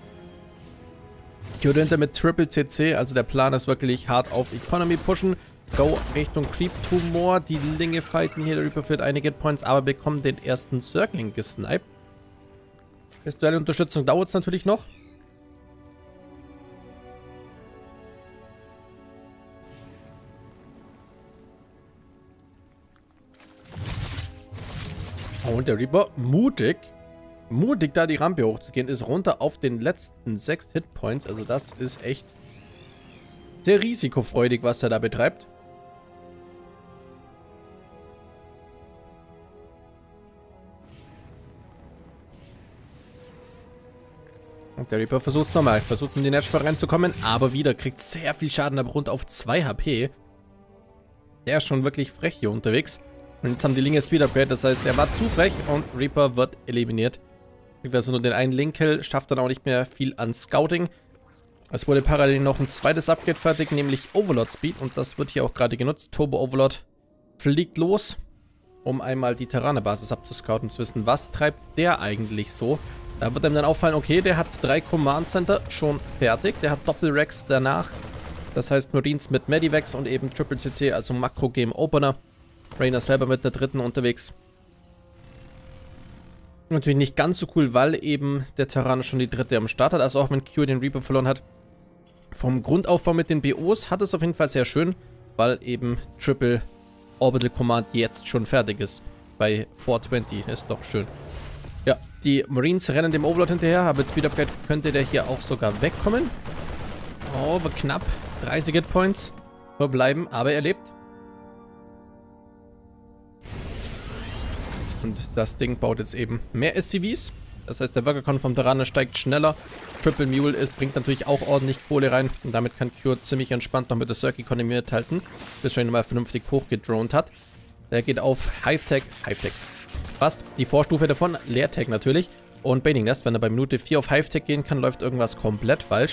Q dahinter mit Triple CC. Also der Plan ist wirklich hart auf Economy pushen. Go Richtung Creep Tumor. Die Linge fighten hier. Der Reaper führt einige Hitpoints, aber bekommen den ersten Circling gesniped. Bis zur Unterstützung dauert es natürlich noch. Und der Reaper mutig da die Rampe hochzugehen, ist runter auf den letzten 6 Hitpoints. Also das ist echt sehr risikofreudig, was er da betreibt. Und der Reaper versucht es nochmal. Versucht in die Natural reinzukommen, aber wieder kriegt sehr viel Schaden, aber rund auf 2 HP. Der ist schon wirklich frech hier unterwegs. Und jetzt haben die Linge Speed Upgrade, das heißt, er war zu frech und Reaper wird eliminiert. Kriegt also nur den einen Link-Kill, schafft dann auch nicht mehr viel an Scouting. Es wurde parallel noch ein zweites Upgrade fertig, nämlich Overlord Speed. Und das wird hier auch gerade genutzt. Turbo Overlord fliegt los, um einmal die Terraner-Basis abzuscouten und zu wissen, was treibt der eigentlich so. Da wird einem dann auffallen, okay, der hat 3 Command Center schon fertig. Der hat Doppel-Rex danach. Das heißt Marines mit Medivacs und eben Triple CC, also Makro-Game-Opener. Reyna selber mit der dritten unterwegs. Natürlich nicht ganz so cool, weil eben der Terraner schon die dritte am Start hat. Also auch wenn Q den Reaper verloren hat. Vom Grundaufbau mit den BOs hat es auf jeden Fall sehr schön, weil eben Triple Orbital Command jetzt schon fertig ist. Bei 420 ist doch schön. Ja, die Marines rennen dem Overlord hinterher, aber mit Speed Upgrade könnte der hier auch sogar wegkommen. Oh, aber knapp. 30 Hitpoints verbleiben, aber er lebt. Und das Ding baut jetzt eben mehr SCVs. Das heißt, der Workercon vom Terraner steigt schneller. Triple Mule bringt natürlich auch ordentlich Kohle rein. Und damit kann Cure ziemlich entspannt noch mit der Circ-Economy mithalten, bis er ihn mal vernünftig hochgedroned hat. Der geht auf Hive-Tech. Fast die Vorstufe davon. Leer-Tech natürlich. Und Baiting Nest, wenn er bei Minute 4 auf Hive-Tech gehen kann, läuft irgendwas komplett falsch.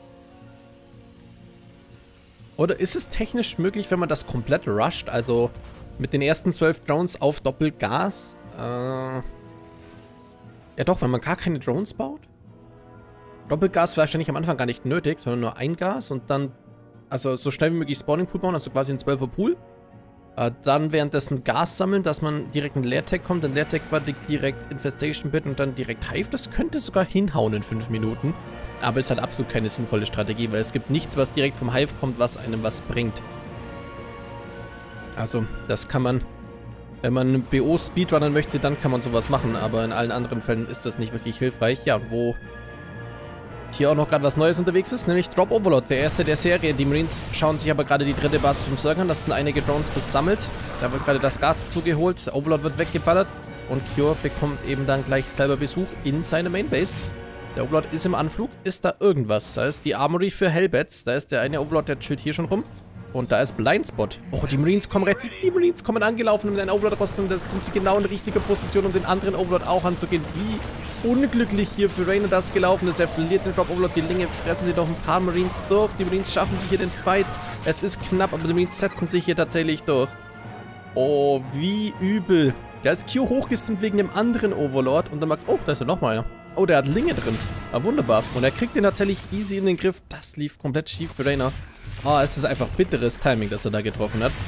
Oder ist es technisch möglich, wenn man das komplett rusht? Also mit den ersten 12 Drones auf Doppelgas? Ja doch, wenn man gar keine Drones baut. Doppelgas wahrscheinlich am Anfang gar nicht nötig, sondern nur ein Gas und dann, also so schnell wie möglich Spawning Pool bauen, also quasi ein 12er Pool. Dann währenddessen Gas sammeln, dass man direkt in Leer-Tech kommt, dann Leer-Tech fertig, direkt Infestation Pit und dann direkt Hive. Das könnte sogar hinhauen in 5 Minuten. Aber ist halt absolut keine sinnvolle Strategie, weil es gibt nichts, was direkt vom Hive kommt, was einem was bringt. Also, das kann man, wenn man BO speedrunnen möchte, dann kann man sowas machen, aber in allen anderen Fällen ist das nicht wirklich hilfreich. Ja, wo hier auch noch gerade was Neues unterwegs ist, nämlich Drop Overlord, der erste der Serie. Die Marines schauen sich aber gerade die dritte Basis vom Circle an, das sind einige Drones gesammelt. Da wird gerade das Gas zugeholt, der Overlord wird weggeballert und Cure bekommt eben dann gleich selber Besuch in seine Mainbase. Der Overlord ist im Anflug. Ist da irgendwas? Da ist die Armory für Hellbats. Da ist der eine Overlord, der chillt hier schon rum. Und da ist Blindspot. Oh, die Marines kommen rechts. Die Marines kommen angelaufen mit einem Overlord-Rüstung. Da sind sie genau in richtiger Position, um den anderen Overlord auch anzugehen. Wie unglücklich hier für Raynor das gelaufen ist. Er verliert den Drop Overlord. Die Linge fressen sie doch ein paar Marines durch. Die Marines schaffen hier den Fight. Es ist knapp, aber die Marines setzen sich hier tatsächlich durch. Oh, wie übel. Da ist Q hochgestimmt wegen dem anderen Overlord. Und dann mag... Oh, da ist ja nochmal einer. Oh, der hat Linge drin. Ah, wunderbar. Und er kriegt den tatsächlich easy in den Griff. Das lief komplett schief für Raynor. Oh, es ist einfach bitteres Timing, dass er da getroffen hat.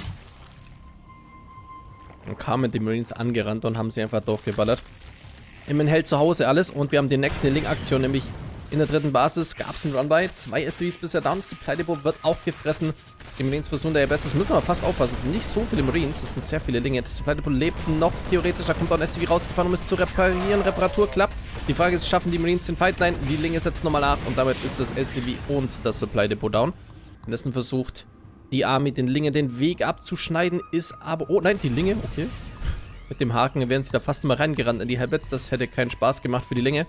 Und kamen die Marines angerannt und haben sie einfach durchgeballert. Immerhin hält zu Hause alles und wir haben die nächste Link-Aktion, nämlich in der dritten Basis gab es einen Run-By. 2 SCVs bisher down. Das Supply Depot wird auch gefressen. Die Marines versuchen da ihr Bestes. Müssen aber fast aufpassen. Es sind nicht so viele Marines. Es sind sehr viele Linge. Das Supply Depot lebt noch theoretisch. Da kommt auch ein SCV rausgefahren, um es zu reparieren. Reparatur klappt. Die Frage ist, schaffen die Marines den Fight? Nein, die Linge setzt nochmal nach. Und damit ist das SCV und das Supply Depot down. Währenddessen versucht die Army den Linge den Weg abzuschneiden. Ist aber... Oh nein, die Linge. Okay. Mit dem Haken wären sie da fast immer reingerannt in die Hellbats. Das hätte keinen Spaß gemacht für die Linge.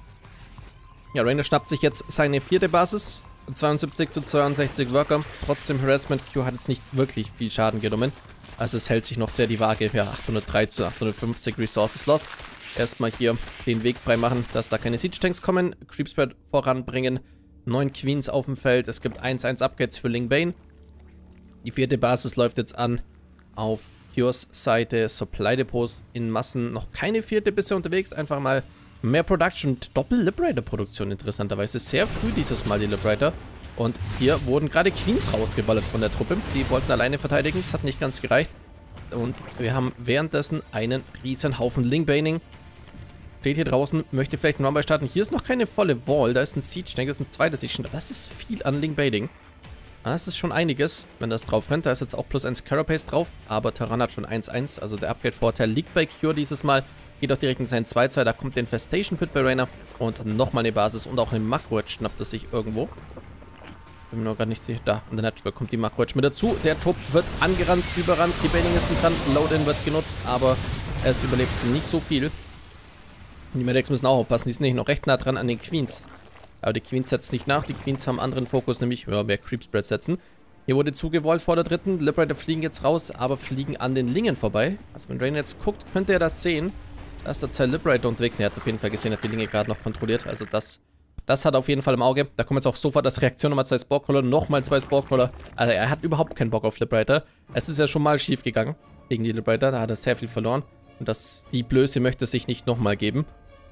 Ja, Raynor schnappt sich jetzt seine 4. Basis. 72 zu 62 Worker. Trotzdem Harassment. Q hat jetzt nicht wirklich viel Schaden genommen. Also es hält sich noch sehr die Waage. Ja, 803 zu 850 Resources lost. Erstmal hier den Weg freimachen, dass da keine Siege-Tanks kommen. Creepspread voranbringen. 9 Queens auf dem Feld. Es gibt 1-1 Upgrades für Ling Bane. Die 4. Basis läuft jetzt an. Auf Cures Seite. Supply Depots in Massen. Noch keine 4. bisher unterwegs. Einfach mal... Mehr Production, Doppel-Liberator-Produktion interessanterweise. Sehr früh dieses Mal die Liberator. Und hier wurden gerade Queens rausgeballert von der Truppe. Die wollten alleine verteidigen, das hat nicht ganz gereicht. Und wir haben währenddessen einen riesen Haufen Lingbaning. Steht hier draußen, möchte vielleicht einen Run-By starten. Hier ist noch keine volle Wall, da ist ein Siege-Tank, das ist ein zweites Siege-Tank. Das ist viel an Lingbaning. Das ist schon einiges, wenn das drauf rennt. Da ist jetzt auch +1 Carapace drauf, aber Terran hat schon 1-1. Also der Upgrade-Vorteil liegt bei Cure dieses Mal. Geht auch direkt in sein 2-2, da kommt der Infestation Pit bei Raynor und nochmal eine Basis und auch eine Makro-Edge schnappt es sich irgendwo. Bin mir noch gar nicht sicher. Da, und dann kommt die Makro-Edge mit dazu. Der Trupp wird angerannt, überrannt, die Bailing ist dran, Load-In wird genutzt, aber es überlebt nicht so viel. Die Medics müssen auch aufpassen, die sind nicht noch recht nah dran an den Queens. Aber die Queens setzen nicht nach, die Queens haben anderen Fokus, nämlich mehr Creepspread setzen. Hier wurde zugewollt vor der dritten, Liberator fliegen jetzt raus, aber fliegen an den Lingen vorbei. Also wenn Raynor jetzt guckt, könnte er das sehen. Da ist der Zell Liberator unterwegs. Er hat es auf jeden Fall gesehen, hat die Linge gerade noch kontrolliert. Also das hat er auf jeden Fall im Auge. Da kommen jetzt auch sofort das Reaktion, nochmal 2 Sporecrawler, nochmal 2 Sporecrawler. Also er hat überhaupt keinen Bock auf Liberator. Es ist ja schon mal schief gegangen gegen die Liberator. Da hat er sehr viel verloren. Und die Blöße möchte sich nicht nochmal geben.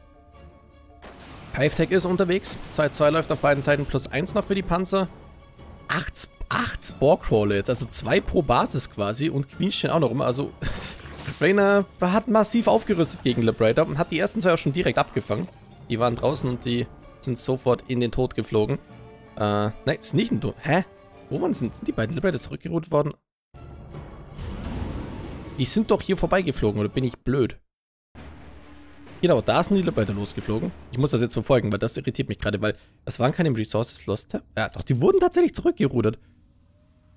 Hive-Tech ist unterwegs. 2-2 läuft auf beiden Seiten. +1 noch für die Panzer. 8 Sporecrawler jetzt. Also 2 pro Basis quasi. Und Queens stehen auch noch rum. Also... Raynor hat massiv aufgerüstet gegen Liberator und hat die ersten 2 auch schon direkt abgefangen. Die waren draußen und die sind sofort in den Tod geflogen. Nein, ist nicht ein Tod. Hä? Wo waren sind die beiden Liberator zurückgeroutet worden? Die sind doch hier vorbeigeflogen, oder bin ich blöd? Genau, da sind die Liberator losgeflogen. Ich muss das jetzt verfolgen, weil das irritiert mich gerade, weil das waren keine Resources Lost. Ja, doch, die wurden tatsächlich zurückgerudert.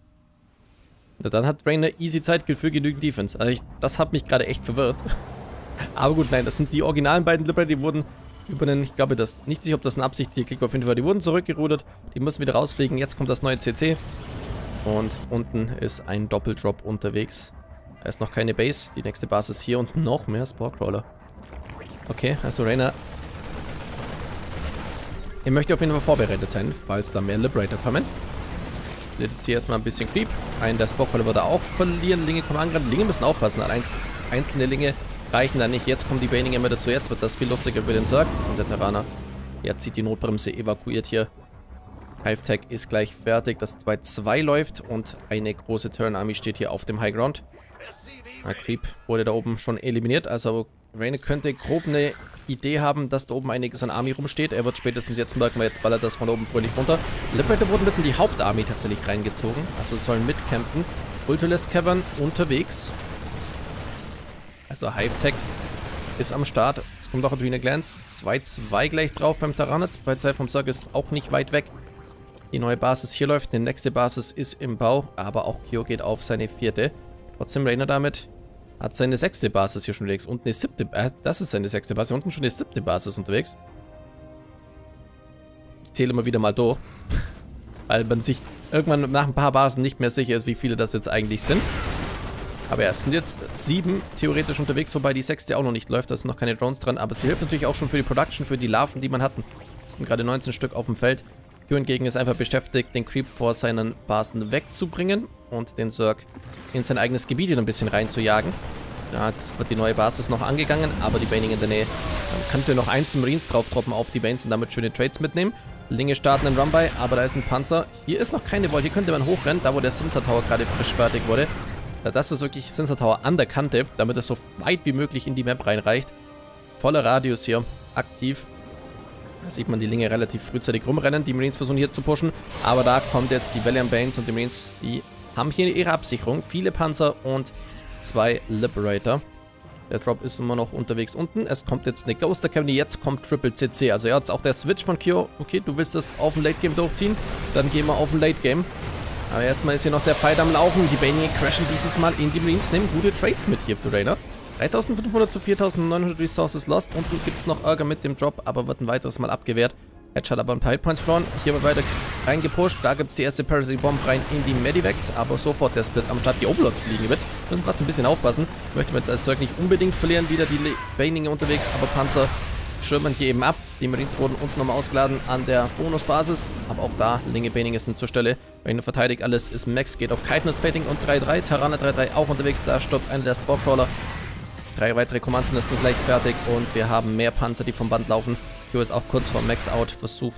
Dann hat Raynor easy Zeit für genügend Defense. Also das hat mich gerade echt verwirrt. Aber gut, nein, das sind die originalen beiden Liberator, die wurden über den, ich glaube, das nicht sicher, ob das ein absichtlicher Klick war, auf jeden Fall, die wurden zurückgerudert, die müssen wieder rausfliegen, jetzt kommt das neue CC und unten ist ein Doppeldrop unterwegs. Da ist noch keine Base, die nächste Basis hier und noch mehr Sporecrawler. Okay, also Rainer, ihr möchtet auf jeden Fall vorbereitet sein, falls da mehr Liberator kommen. Jetzt hier erstmal ein bisschen Creep. Einen der Sporecrawler wird er auch verlieren, Linge kommen angreifen, Linge müssen aufpassen, einzelne Linge reichen da nicht. Jetzt kommen die Baninge immer dazu. Jetzt wird das viel lustiger für den Zerg. Und der Terraner, jetzt zieht die Notbremse, evakuiert hier. Hive-Tech ist gleich fertig. Das 2-2 läuft und eine große Turn-Army steht hier auf dem High Ground. Creep wurde da oben schon eliminiert. Also Rainer könnte grob eine Idee haben, dass da oben einiges an Army rumsteht. Er wird spätestens jetzt merken, weil jetzt ballert das von oben fröhlich runter. Liberator wurden mitten in die Hauptarmee tatsächlich reingezogen. Also sollen mitkämpfen. Ultilis Cavern unterwegs. Also Hive-Tech ist am Start. Jetzt kommt auch Adrena Glance. 2-2 gleich drauf beim Terraner. 2-2 vom Zerg ist auch nicht weit weg. Die neue Basis hier läuft. Die nächste Basis ist im Bau. Aber auch Kyo geht auf seine 4. Trotzdem Rainer damit hat seine 6. Basis hier schon unterwegs. Und eine 7. Das ist seine 6. Basis. Unten schon eine 7. Basis unterwegs. Ich zähle immer wieder mal durch. Weil man sich irgendwann nach ein paar Basen nicht mehr sicher ist, wie viele das jetzt eigentlich sind. Aber ja, es sind jetzt 7 theoretisch unterwegs, wobei die 6. auch noch nicht läuft. Da sind noch keine Drones dran. Aber sie hilft natürlich auch schon für die Production, für die Larven, die man hatten. Es sind gerade 19 Stück auf dem Feld. Q hingegen ist einfach beschäftigt, den Creep vor seinen Basen wegzubringen und den Zerg in sein eigenes Gebiet wieder ein bisschen reinzujagen. Ja, jetzt wird die neue Basis noch angegangen, aber die Baning in der Nähe. Man könnte noch einzelne Marines drauf droppen auf die Banes und damit schöne Trades mitnehmen. Linge starten einen Run-By, aber da ist ein Panzer. Hier ist noch keine Wall, hier könnte man hochrennen, da wo der Sensor Tower gerade frisch fertig wurde. Das ist wirklich Sensor Tower an der Kante, damit es so weit wie möglich in die Map reinreicht. Voller Radius hier, aktiv. Da sieht man die Linge relativ frühzeitig rumrennen. Die Marines versuchen hier zu pushen, aber da kommt jetzt die Valiant Banes und die Marines, die haben hier ihre Absicherung. Viele Panzer und 2 Liberator. Der Drop ist immer noch unterwegs unten. Es kommt jetzt eine Ghost Academy, jetzt kommt Triple CC. Also jetzt auch der Switch von Kyo. Okay, du willst das auf dem Late Game durchziehen, dann gehen wir auf den Late Game. Aber erstmal ist hier noch der Fight am Laufen. Die Baninge crashen dieses Mal in die Marines, nehmen gute Trades mit hier für Rainer. 3500 zu 4900 Resources lost. Unten gibt es noch Ärger mit dem Drop, aber wird ein weiteres Mal abgewehrt. Edge hat aber ein paar Hitpoints verloren. Hier wird weiter reingepusht. Da gibt es die erste Parasite Bomb rein in die Medivacs, aber sofort der Split am Start. Die Overlords fliegen mit. Müssen fast ein bisschen aufpassen. Möchte man jetzt als Zerg nicht unbedingt verlieren. Wieder die Baninge unterwegs, aber Panzer schirmen hier eben ab. Die Marines wurden unten nochmal ausgeladen an der Bonusbasis. Aber auch da, Linge Baninge sind zur Stelle. Rainer verteidigt alles, ist Max, geht auf Chitinous Plating und 3-3. Terraner 3-3 auch unterwegs. Da stirbt einer der Sporecrawler. 3 weitere Commands sind gleich fertig und wir haben mehr Panzer, die vom Band laufen. Kyo ist auch kurz vor Max-Out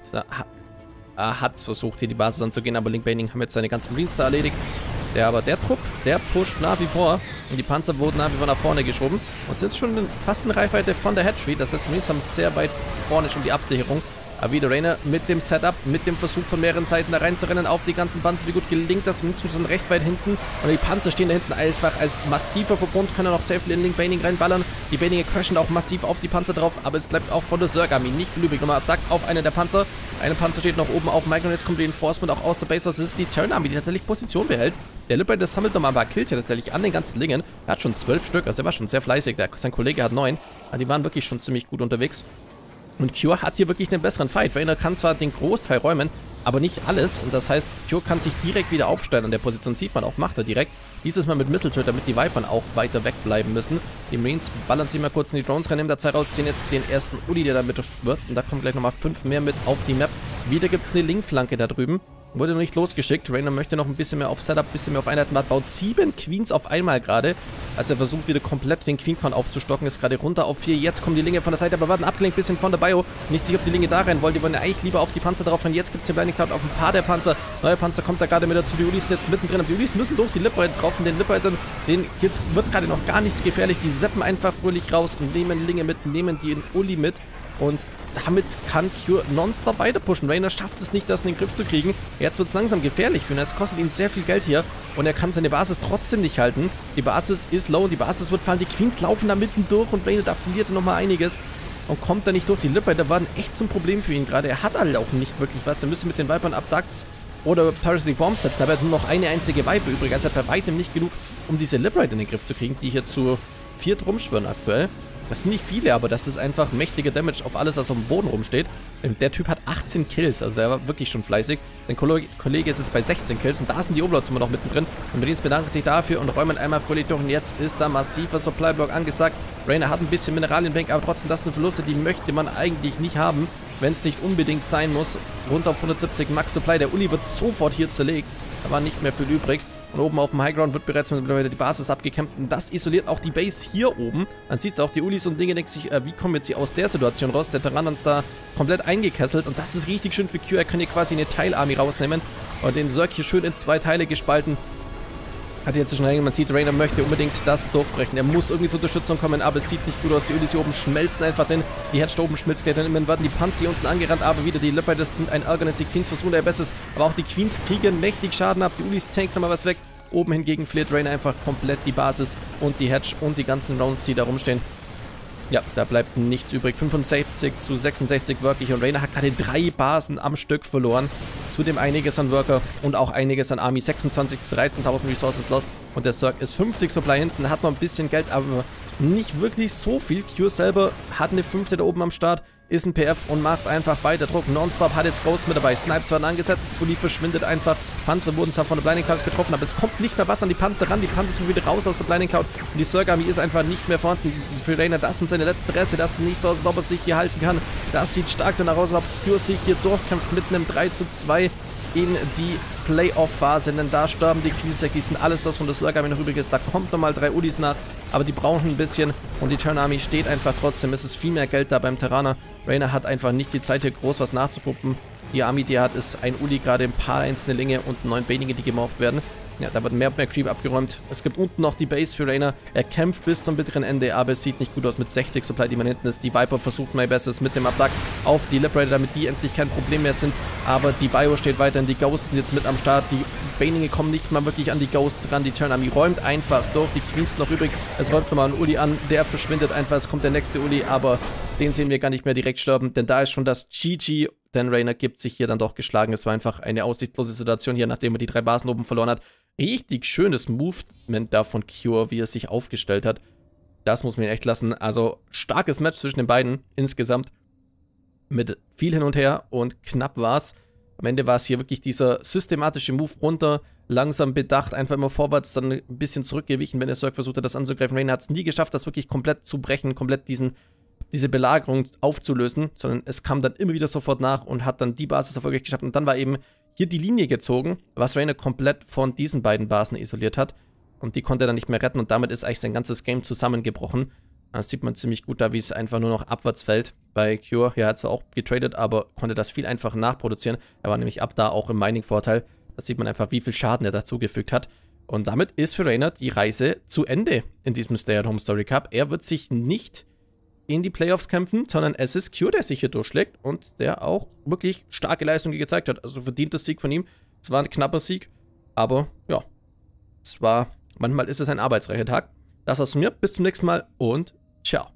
hat es versucht, hier die Basis anzugehen, aber Link Baning haben jetzt seine ganzen Marines da erledigt. Der Trupp, der pusht nach wie vor und die Panzer wurden nach wie vor nach vorne geschoben und sind schon fast in Reichweite von der Hatchery. Das heißt, Marines haben sehr weit vorne schon die Absicherung. Aber wieder Rainer mit dem Setup, mit dem Versuch von mehreren Seiten da reinzurennen auf die ganzen Panzer. Wie gut gelingt das? Marines sind recht weit hinten und die Panzer stehen da hinten einfach als massiver Verbund, können auch sehr viel in Link Baning reinballern. Die Baninge crashen auch massiv auf die Panzer drauf, aber es bleibt auch von der Zerg-Armee nicht viel übrig. Nochmal Attack auf einen der Panzer. Eine Panzer steht noch oben auf Mike und jetzt kommt die Reinforcement auch aus der Base. Das ist die Turn-Armee, die tatsächlich Position behält. Der Liberator sammelt nochmal ein paar Kills hier tatsächlich an den ganzen Lingen. Er hat schon 12 Stück, also er war schon sehr fleißig. Sein Kollege hat 9. Also die waren wirklich schon ziemlich gut unterwegs. Und Kyo hat hier wirklich den besseren Fight. Rainer kann zwar den Großteil räumen, aber nicht alles. Und das heißt, Kyo kann sich direkt wieder aufstellen an der Position. Sieht man auch, macht er direkt. Dieses Mal mit Mistletoe, damit die Vipern auch weiter wegbleiben müssen. Die Marines ballern sich mal kurz in die Drones rein, nehmen der Zeit raus, ziehen jetzt den ersten Uli, der da mit wird. Und da kommen gleich nochmal 5 mehr mit auf die Map. Wieder gibt es eine Link-Flanke da drüben. Wurde noch nicht losgeschickt. Rainer möchte noch ein bisschen mehr auf Setup, ein bisschen mehr auf Einheiten. Hat baut 7 Queens auf einmal gerade. Also er versucht wieder komplett den Queen-Count aufzustocken. Ist gerade runter auf 4. Jetzt kommen die Linge von der Seite, aber werden abgelenkt ein bisschen von der Bio. Nicht sicher, ob die Linge da rennen wollen. Die wollen ja eigentlich lieber auf die Panzer drauf rennen. Jetzt gibt es den Blinding Cloud auf ein paar der Panzer. Neuer Panzer kommt da gerade mit dazu. Die Ulis sind jetzt mittendrin. Aber die Ulis müssen durch die Liberator drauf. Und den Liberatern, den jetzt wird gerade noch gar nichts gefährlich. Die seppen einfach fröhlich raus und nehmen Linge mit, nehmen die in Uli mit. Und damit kann Q nonstop weiter pushen. Rainer schafft es nicht, das in den Griff zu kriegen. Jetzt wird es langsam gefährlich für ihn. Es kostet ihn sehr viel Geld hier. Und er kann seine Basis trotzdem nicht halten. Die Basis ist low und die Basis wird fallen. Die Queens laufen da mitten durch und Rainer, da verliert er nochmal einiges. Und kommt da nicht durch. Die Liberator waren echt zum Problem für ihn gerade. Er hat halt auch nicht wirklich was. Er müsste mit den Vipern Abducts oder Parasitic Bombs setzen. Aber er hat nur noch eine einzige Viper übrig. Also er hat bei weitem nicht genug, um diese Liberator in den Griff zu kriegen, die hier zu 4 rumschwirren aktuell. Das sind nicht viele, aber das ist einfach mächtiger Damage auf alles, was auf dem Boden rumsteht. Der Typ hat 18 Kills, also der war wirklich schon fleißig. Sein Kollege ist jetzt bei 16 Kills und da sind die Overlords immer noch mittendrin. Und Marines bedanken sich dafür und räumen einmal völlig durch. Und jetzt ist da massiver Supply-Block angesagt. Reyna hat ein bisschen Mineralienbank, aber trotzdem, das sind Verluste, die möchte man eigentlich nicht haben, wenn es nicht unbedingt sein muss. Runter auf 170 Max Supply. Der Uli wird sofort hier zerlegt. Da war nicht mehr viel übrig. Und oben auf dem Highground wird bereits mittlerweile die Basis abgekämpft. Und das isoliert auch die Base hier oben. Man sieht es auch, die Ulis und Dinge denken sich, wie kommen wir jetzt hier aus der Situation raus? Der Terran ist da komplett eingekesselt. Und das ist richtig schön für Q. Er kann hier quasi eine Teilarmee rausnehmen. Und den Zerg hier schön in 2 Teile gespalten. Hat jetzt schon rein, man sieht, Reyna möchte unbedingt das durchbrechen. Er muss irgendwie zur Unterstützung kommen, aber es sieht nicht gut aus. Die Ulis hier oben schmelzen einfach hin. Die Hedge da oben schmilzt gleich, dann werden die Panzer hier unten angerannt, aber wieder die Liberators sind ein Ärgernis. Die Queens versuchen ihr Bestes, aber auch die Queens kriegen mächtig Schaden ab. Die Ulis tanken nochmal was weg. Oben hingegen verliert Reyna einfach komplett die Basis und die Hedge und die ganzen Rounds, die da rumstehen. Ja, da bleibt nichts übrig. 65 zu 66 wirklich. Und Reyna hat gerade 3 Basen am Stück verloren. Zudem einiges an Worker und auch einiges an Army. 26, 13.000 Resources lost. Und der Zerg ist 50 Supply hinten. Hat noch ein bisschen Geld, aber nicht wirklich so viel. Q selber hat eine 5. da oben am Start. Ist ein PF und macht einfach weiter Druck. Nonstop hat jetzt Ghost mit dabei. Snipes werden angesetzt. Uli verschwindet einfach. Panzer wurden zwar von der Blinding Cloud getroffen, aber es kommt nicht mehr was an die Panzer ran. Die Panzer sind wieder raus aus der Blinding Cloud. Und die Zerg Army ist einfach nicht mehr vorhanden. Für Reyna, das sind seine letzten Reste. Das ist nicht so, als ob er sich hier halten kann. Das sieht stark danach aus, als ob Q sich hier durchkämpft mit einem 3:2 in die Playoff-Phase, denn da sterben die Queensec, die sind alles, was von der Zerg Army noch übrig ist. Da kommt nochmal 3 Ulis nach, aber die brauchen ein bisschen und die Terran Army steht einfach trotzdem. Es ist viel mehr Geld da beim Terraner. Reyna hat einfach nicht die Zeit, hier groß was nachzupuppen. Die Army, die er hat, ist ein Uli, gerade ein paar einzelne Linge und 9 Benige, die gemorpht werden. Ja, da wird mehr und mehr Creep abgeräumt. Es gibt unten noch die Base für Reyna. Er kämpft bis zum bitteren Ende, aber es sieht nicht gut aus mit 60 Supply, die man hinten ist. Die Viper versucht mein Bestes mit dem Attack auf die Liberator, damit die endlich kein Problem mehr sind. Aber die Bio steht weiterhin, die Ghosts sind jetzt mit am Start. Die Baninge kommen nicht mal wirklich an die Ghosts ran. Die Terran Army räumt einfach durch. Die Queens noch übrig. Es räumt nochmal ein Uli an. Der verschwindet einfach. Es kommt der nächste Uli, aber den sehen wir gar nicht mehr direkt sterben, denn da ist schon das GG. Denn Reyna gibt sich hier dann doch geschlagen. Es war einfach eine aussichtslose Situation hier, nachdem er die 3 Basen oben verloren hat. Richtig schönes Movement da von Cure, wie er sich aufgestellt hat. Das muss man echt lassen. Also starkes Match zwischen den beiden insgesamt. Mit viel hin und her und knapp war es. Am Ende war es hier wirklich dieser systematische Move runter, langsam bedacht, einfach immer vorwärts, dann ein bisschen zurückgewichen, wenn der Zerg versucht hat, das anzugreifen. Reyna hat es nie geschafft, das wirklich komplett zu brechen, komplett diese Belagerung aufzulösen, sondern es kam dann immer wieder sofort nach und hat dann die Basis erfolgreich geschafft. Und dann war eben hier die Linie gezogen, was Reyna komplett von diesen beiden Basen isoliert hat. Und die konnte er dann nicht mehr retten und damit ist eigentlich sein ganzes Game zusammengebrochen. Das sieht man ziemlich gut da, wie es einfach nur noch abwärts fällt. Bei Cure, er hat zwar auch getradet, aber konnte das viel einfacher nachproduzieren. Er war nämlich ab da auch im Mining-Vorteil. Da sieht man einfach, wie viel Schaden er dazugefügt hat. Und damit ist für Reyna die Reise zu Ende in diesem Stay-at-Home-Story Cup. Er wird sich nicht in die Playoffs kämpfen, sondern es ist Q, der sich hier durchschlägt und der auch wirklich starke Leistungen gezeigt hat. Also verdienter Sieg von ihm. Es war ein knapper Sieg, aber ja, manchmal ist es ein arbeitsreicher Tag. Das war's von mir, bis zum nächsten Mal und ciao.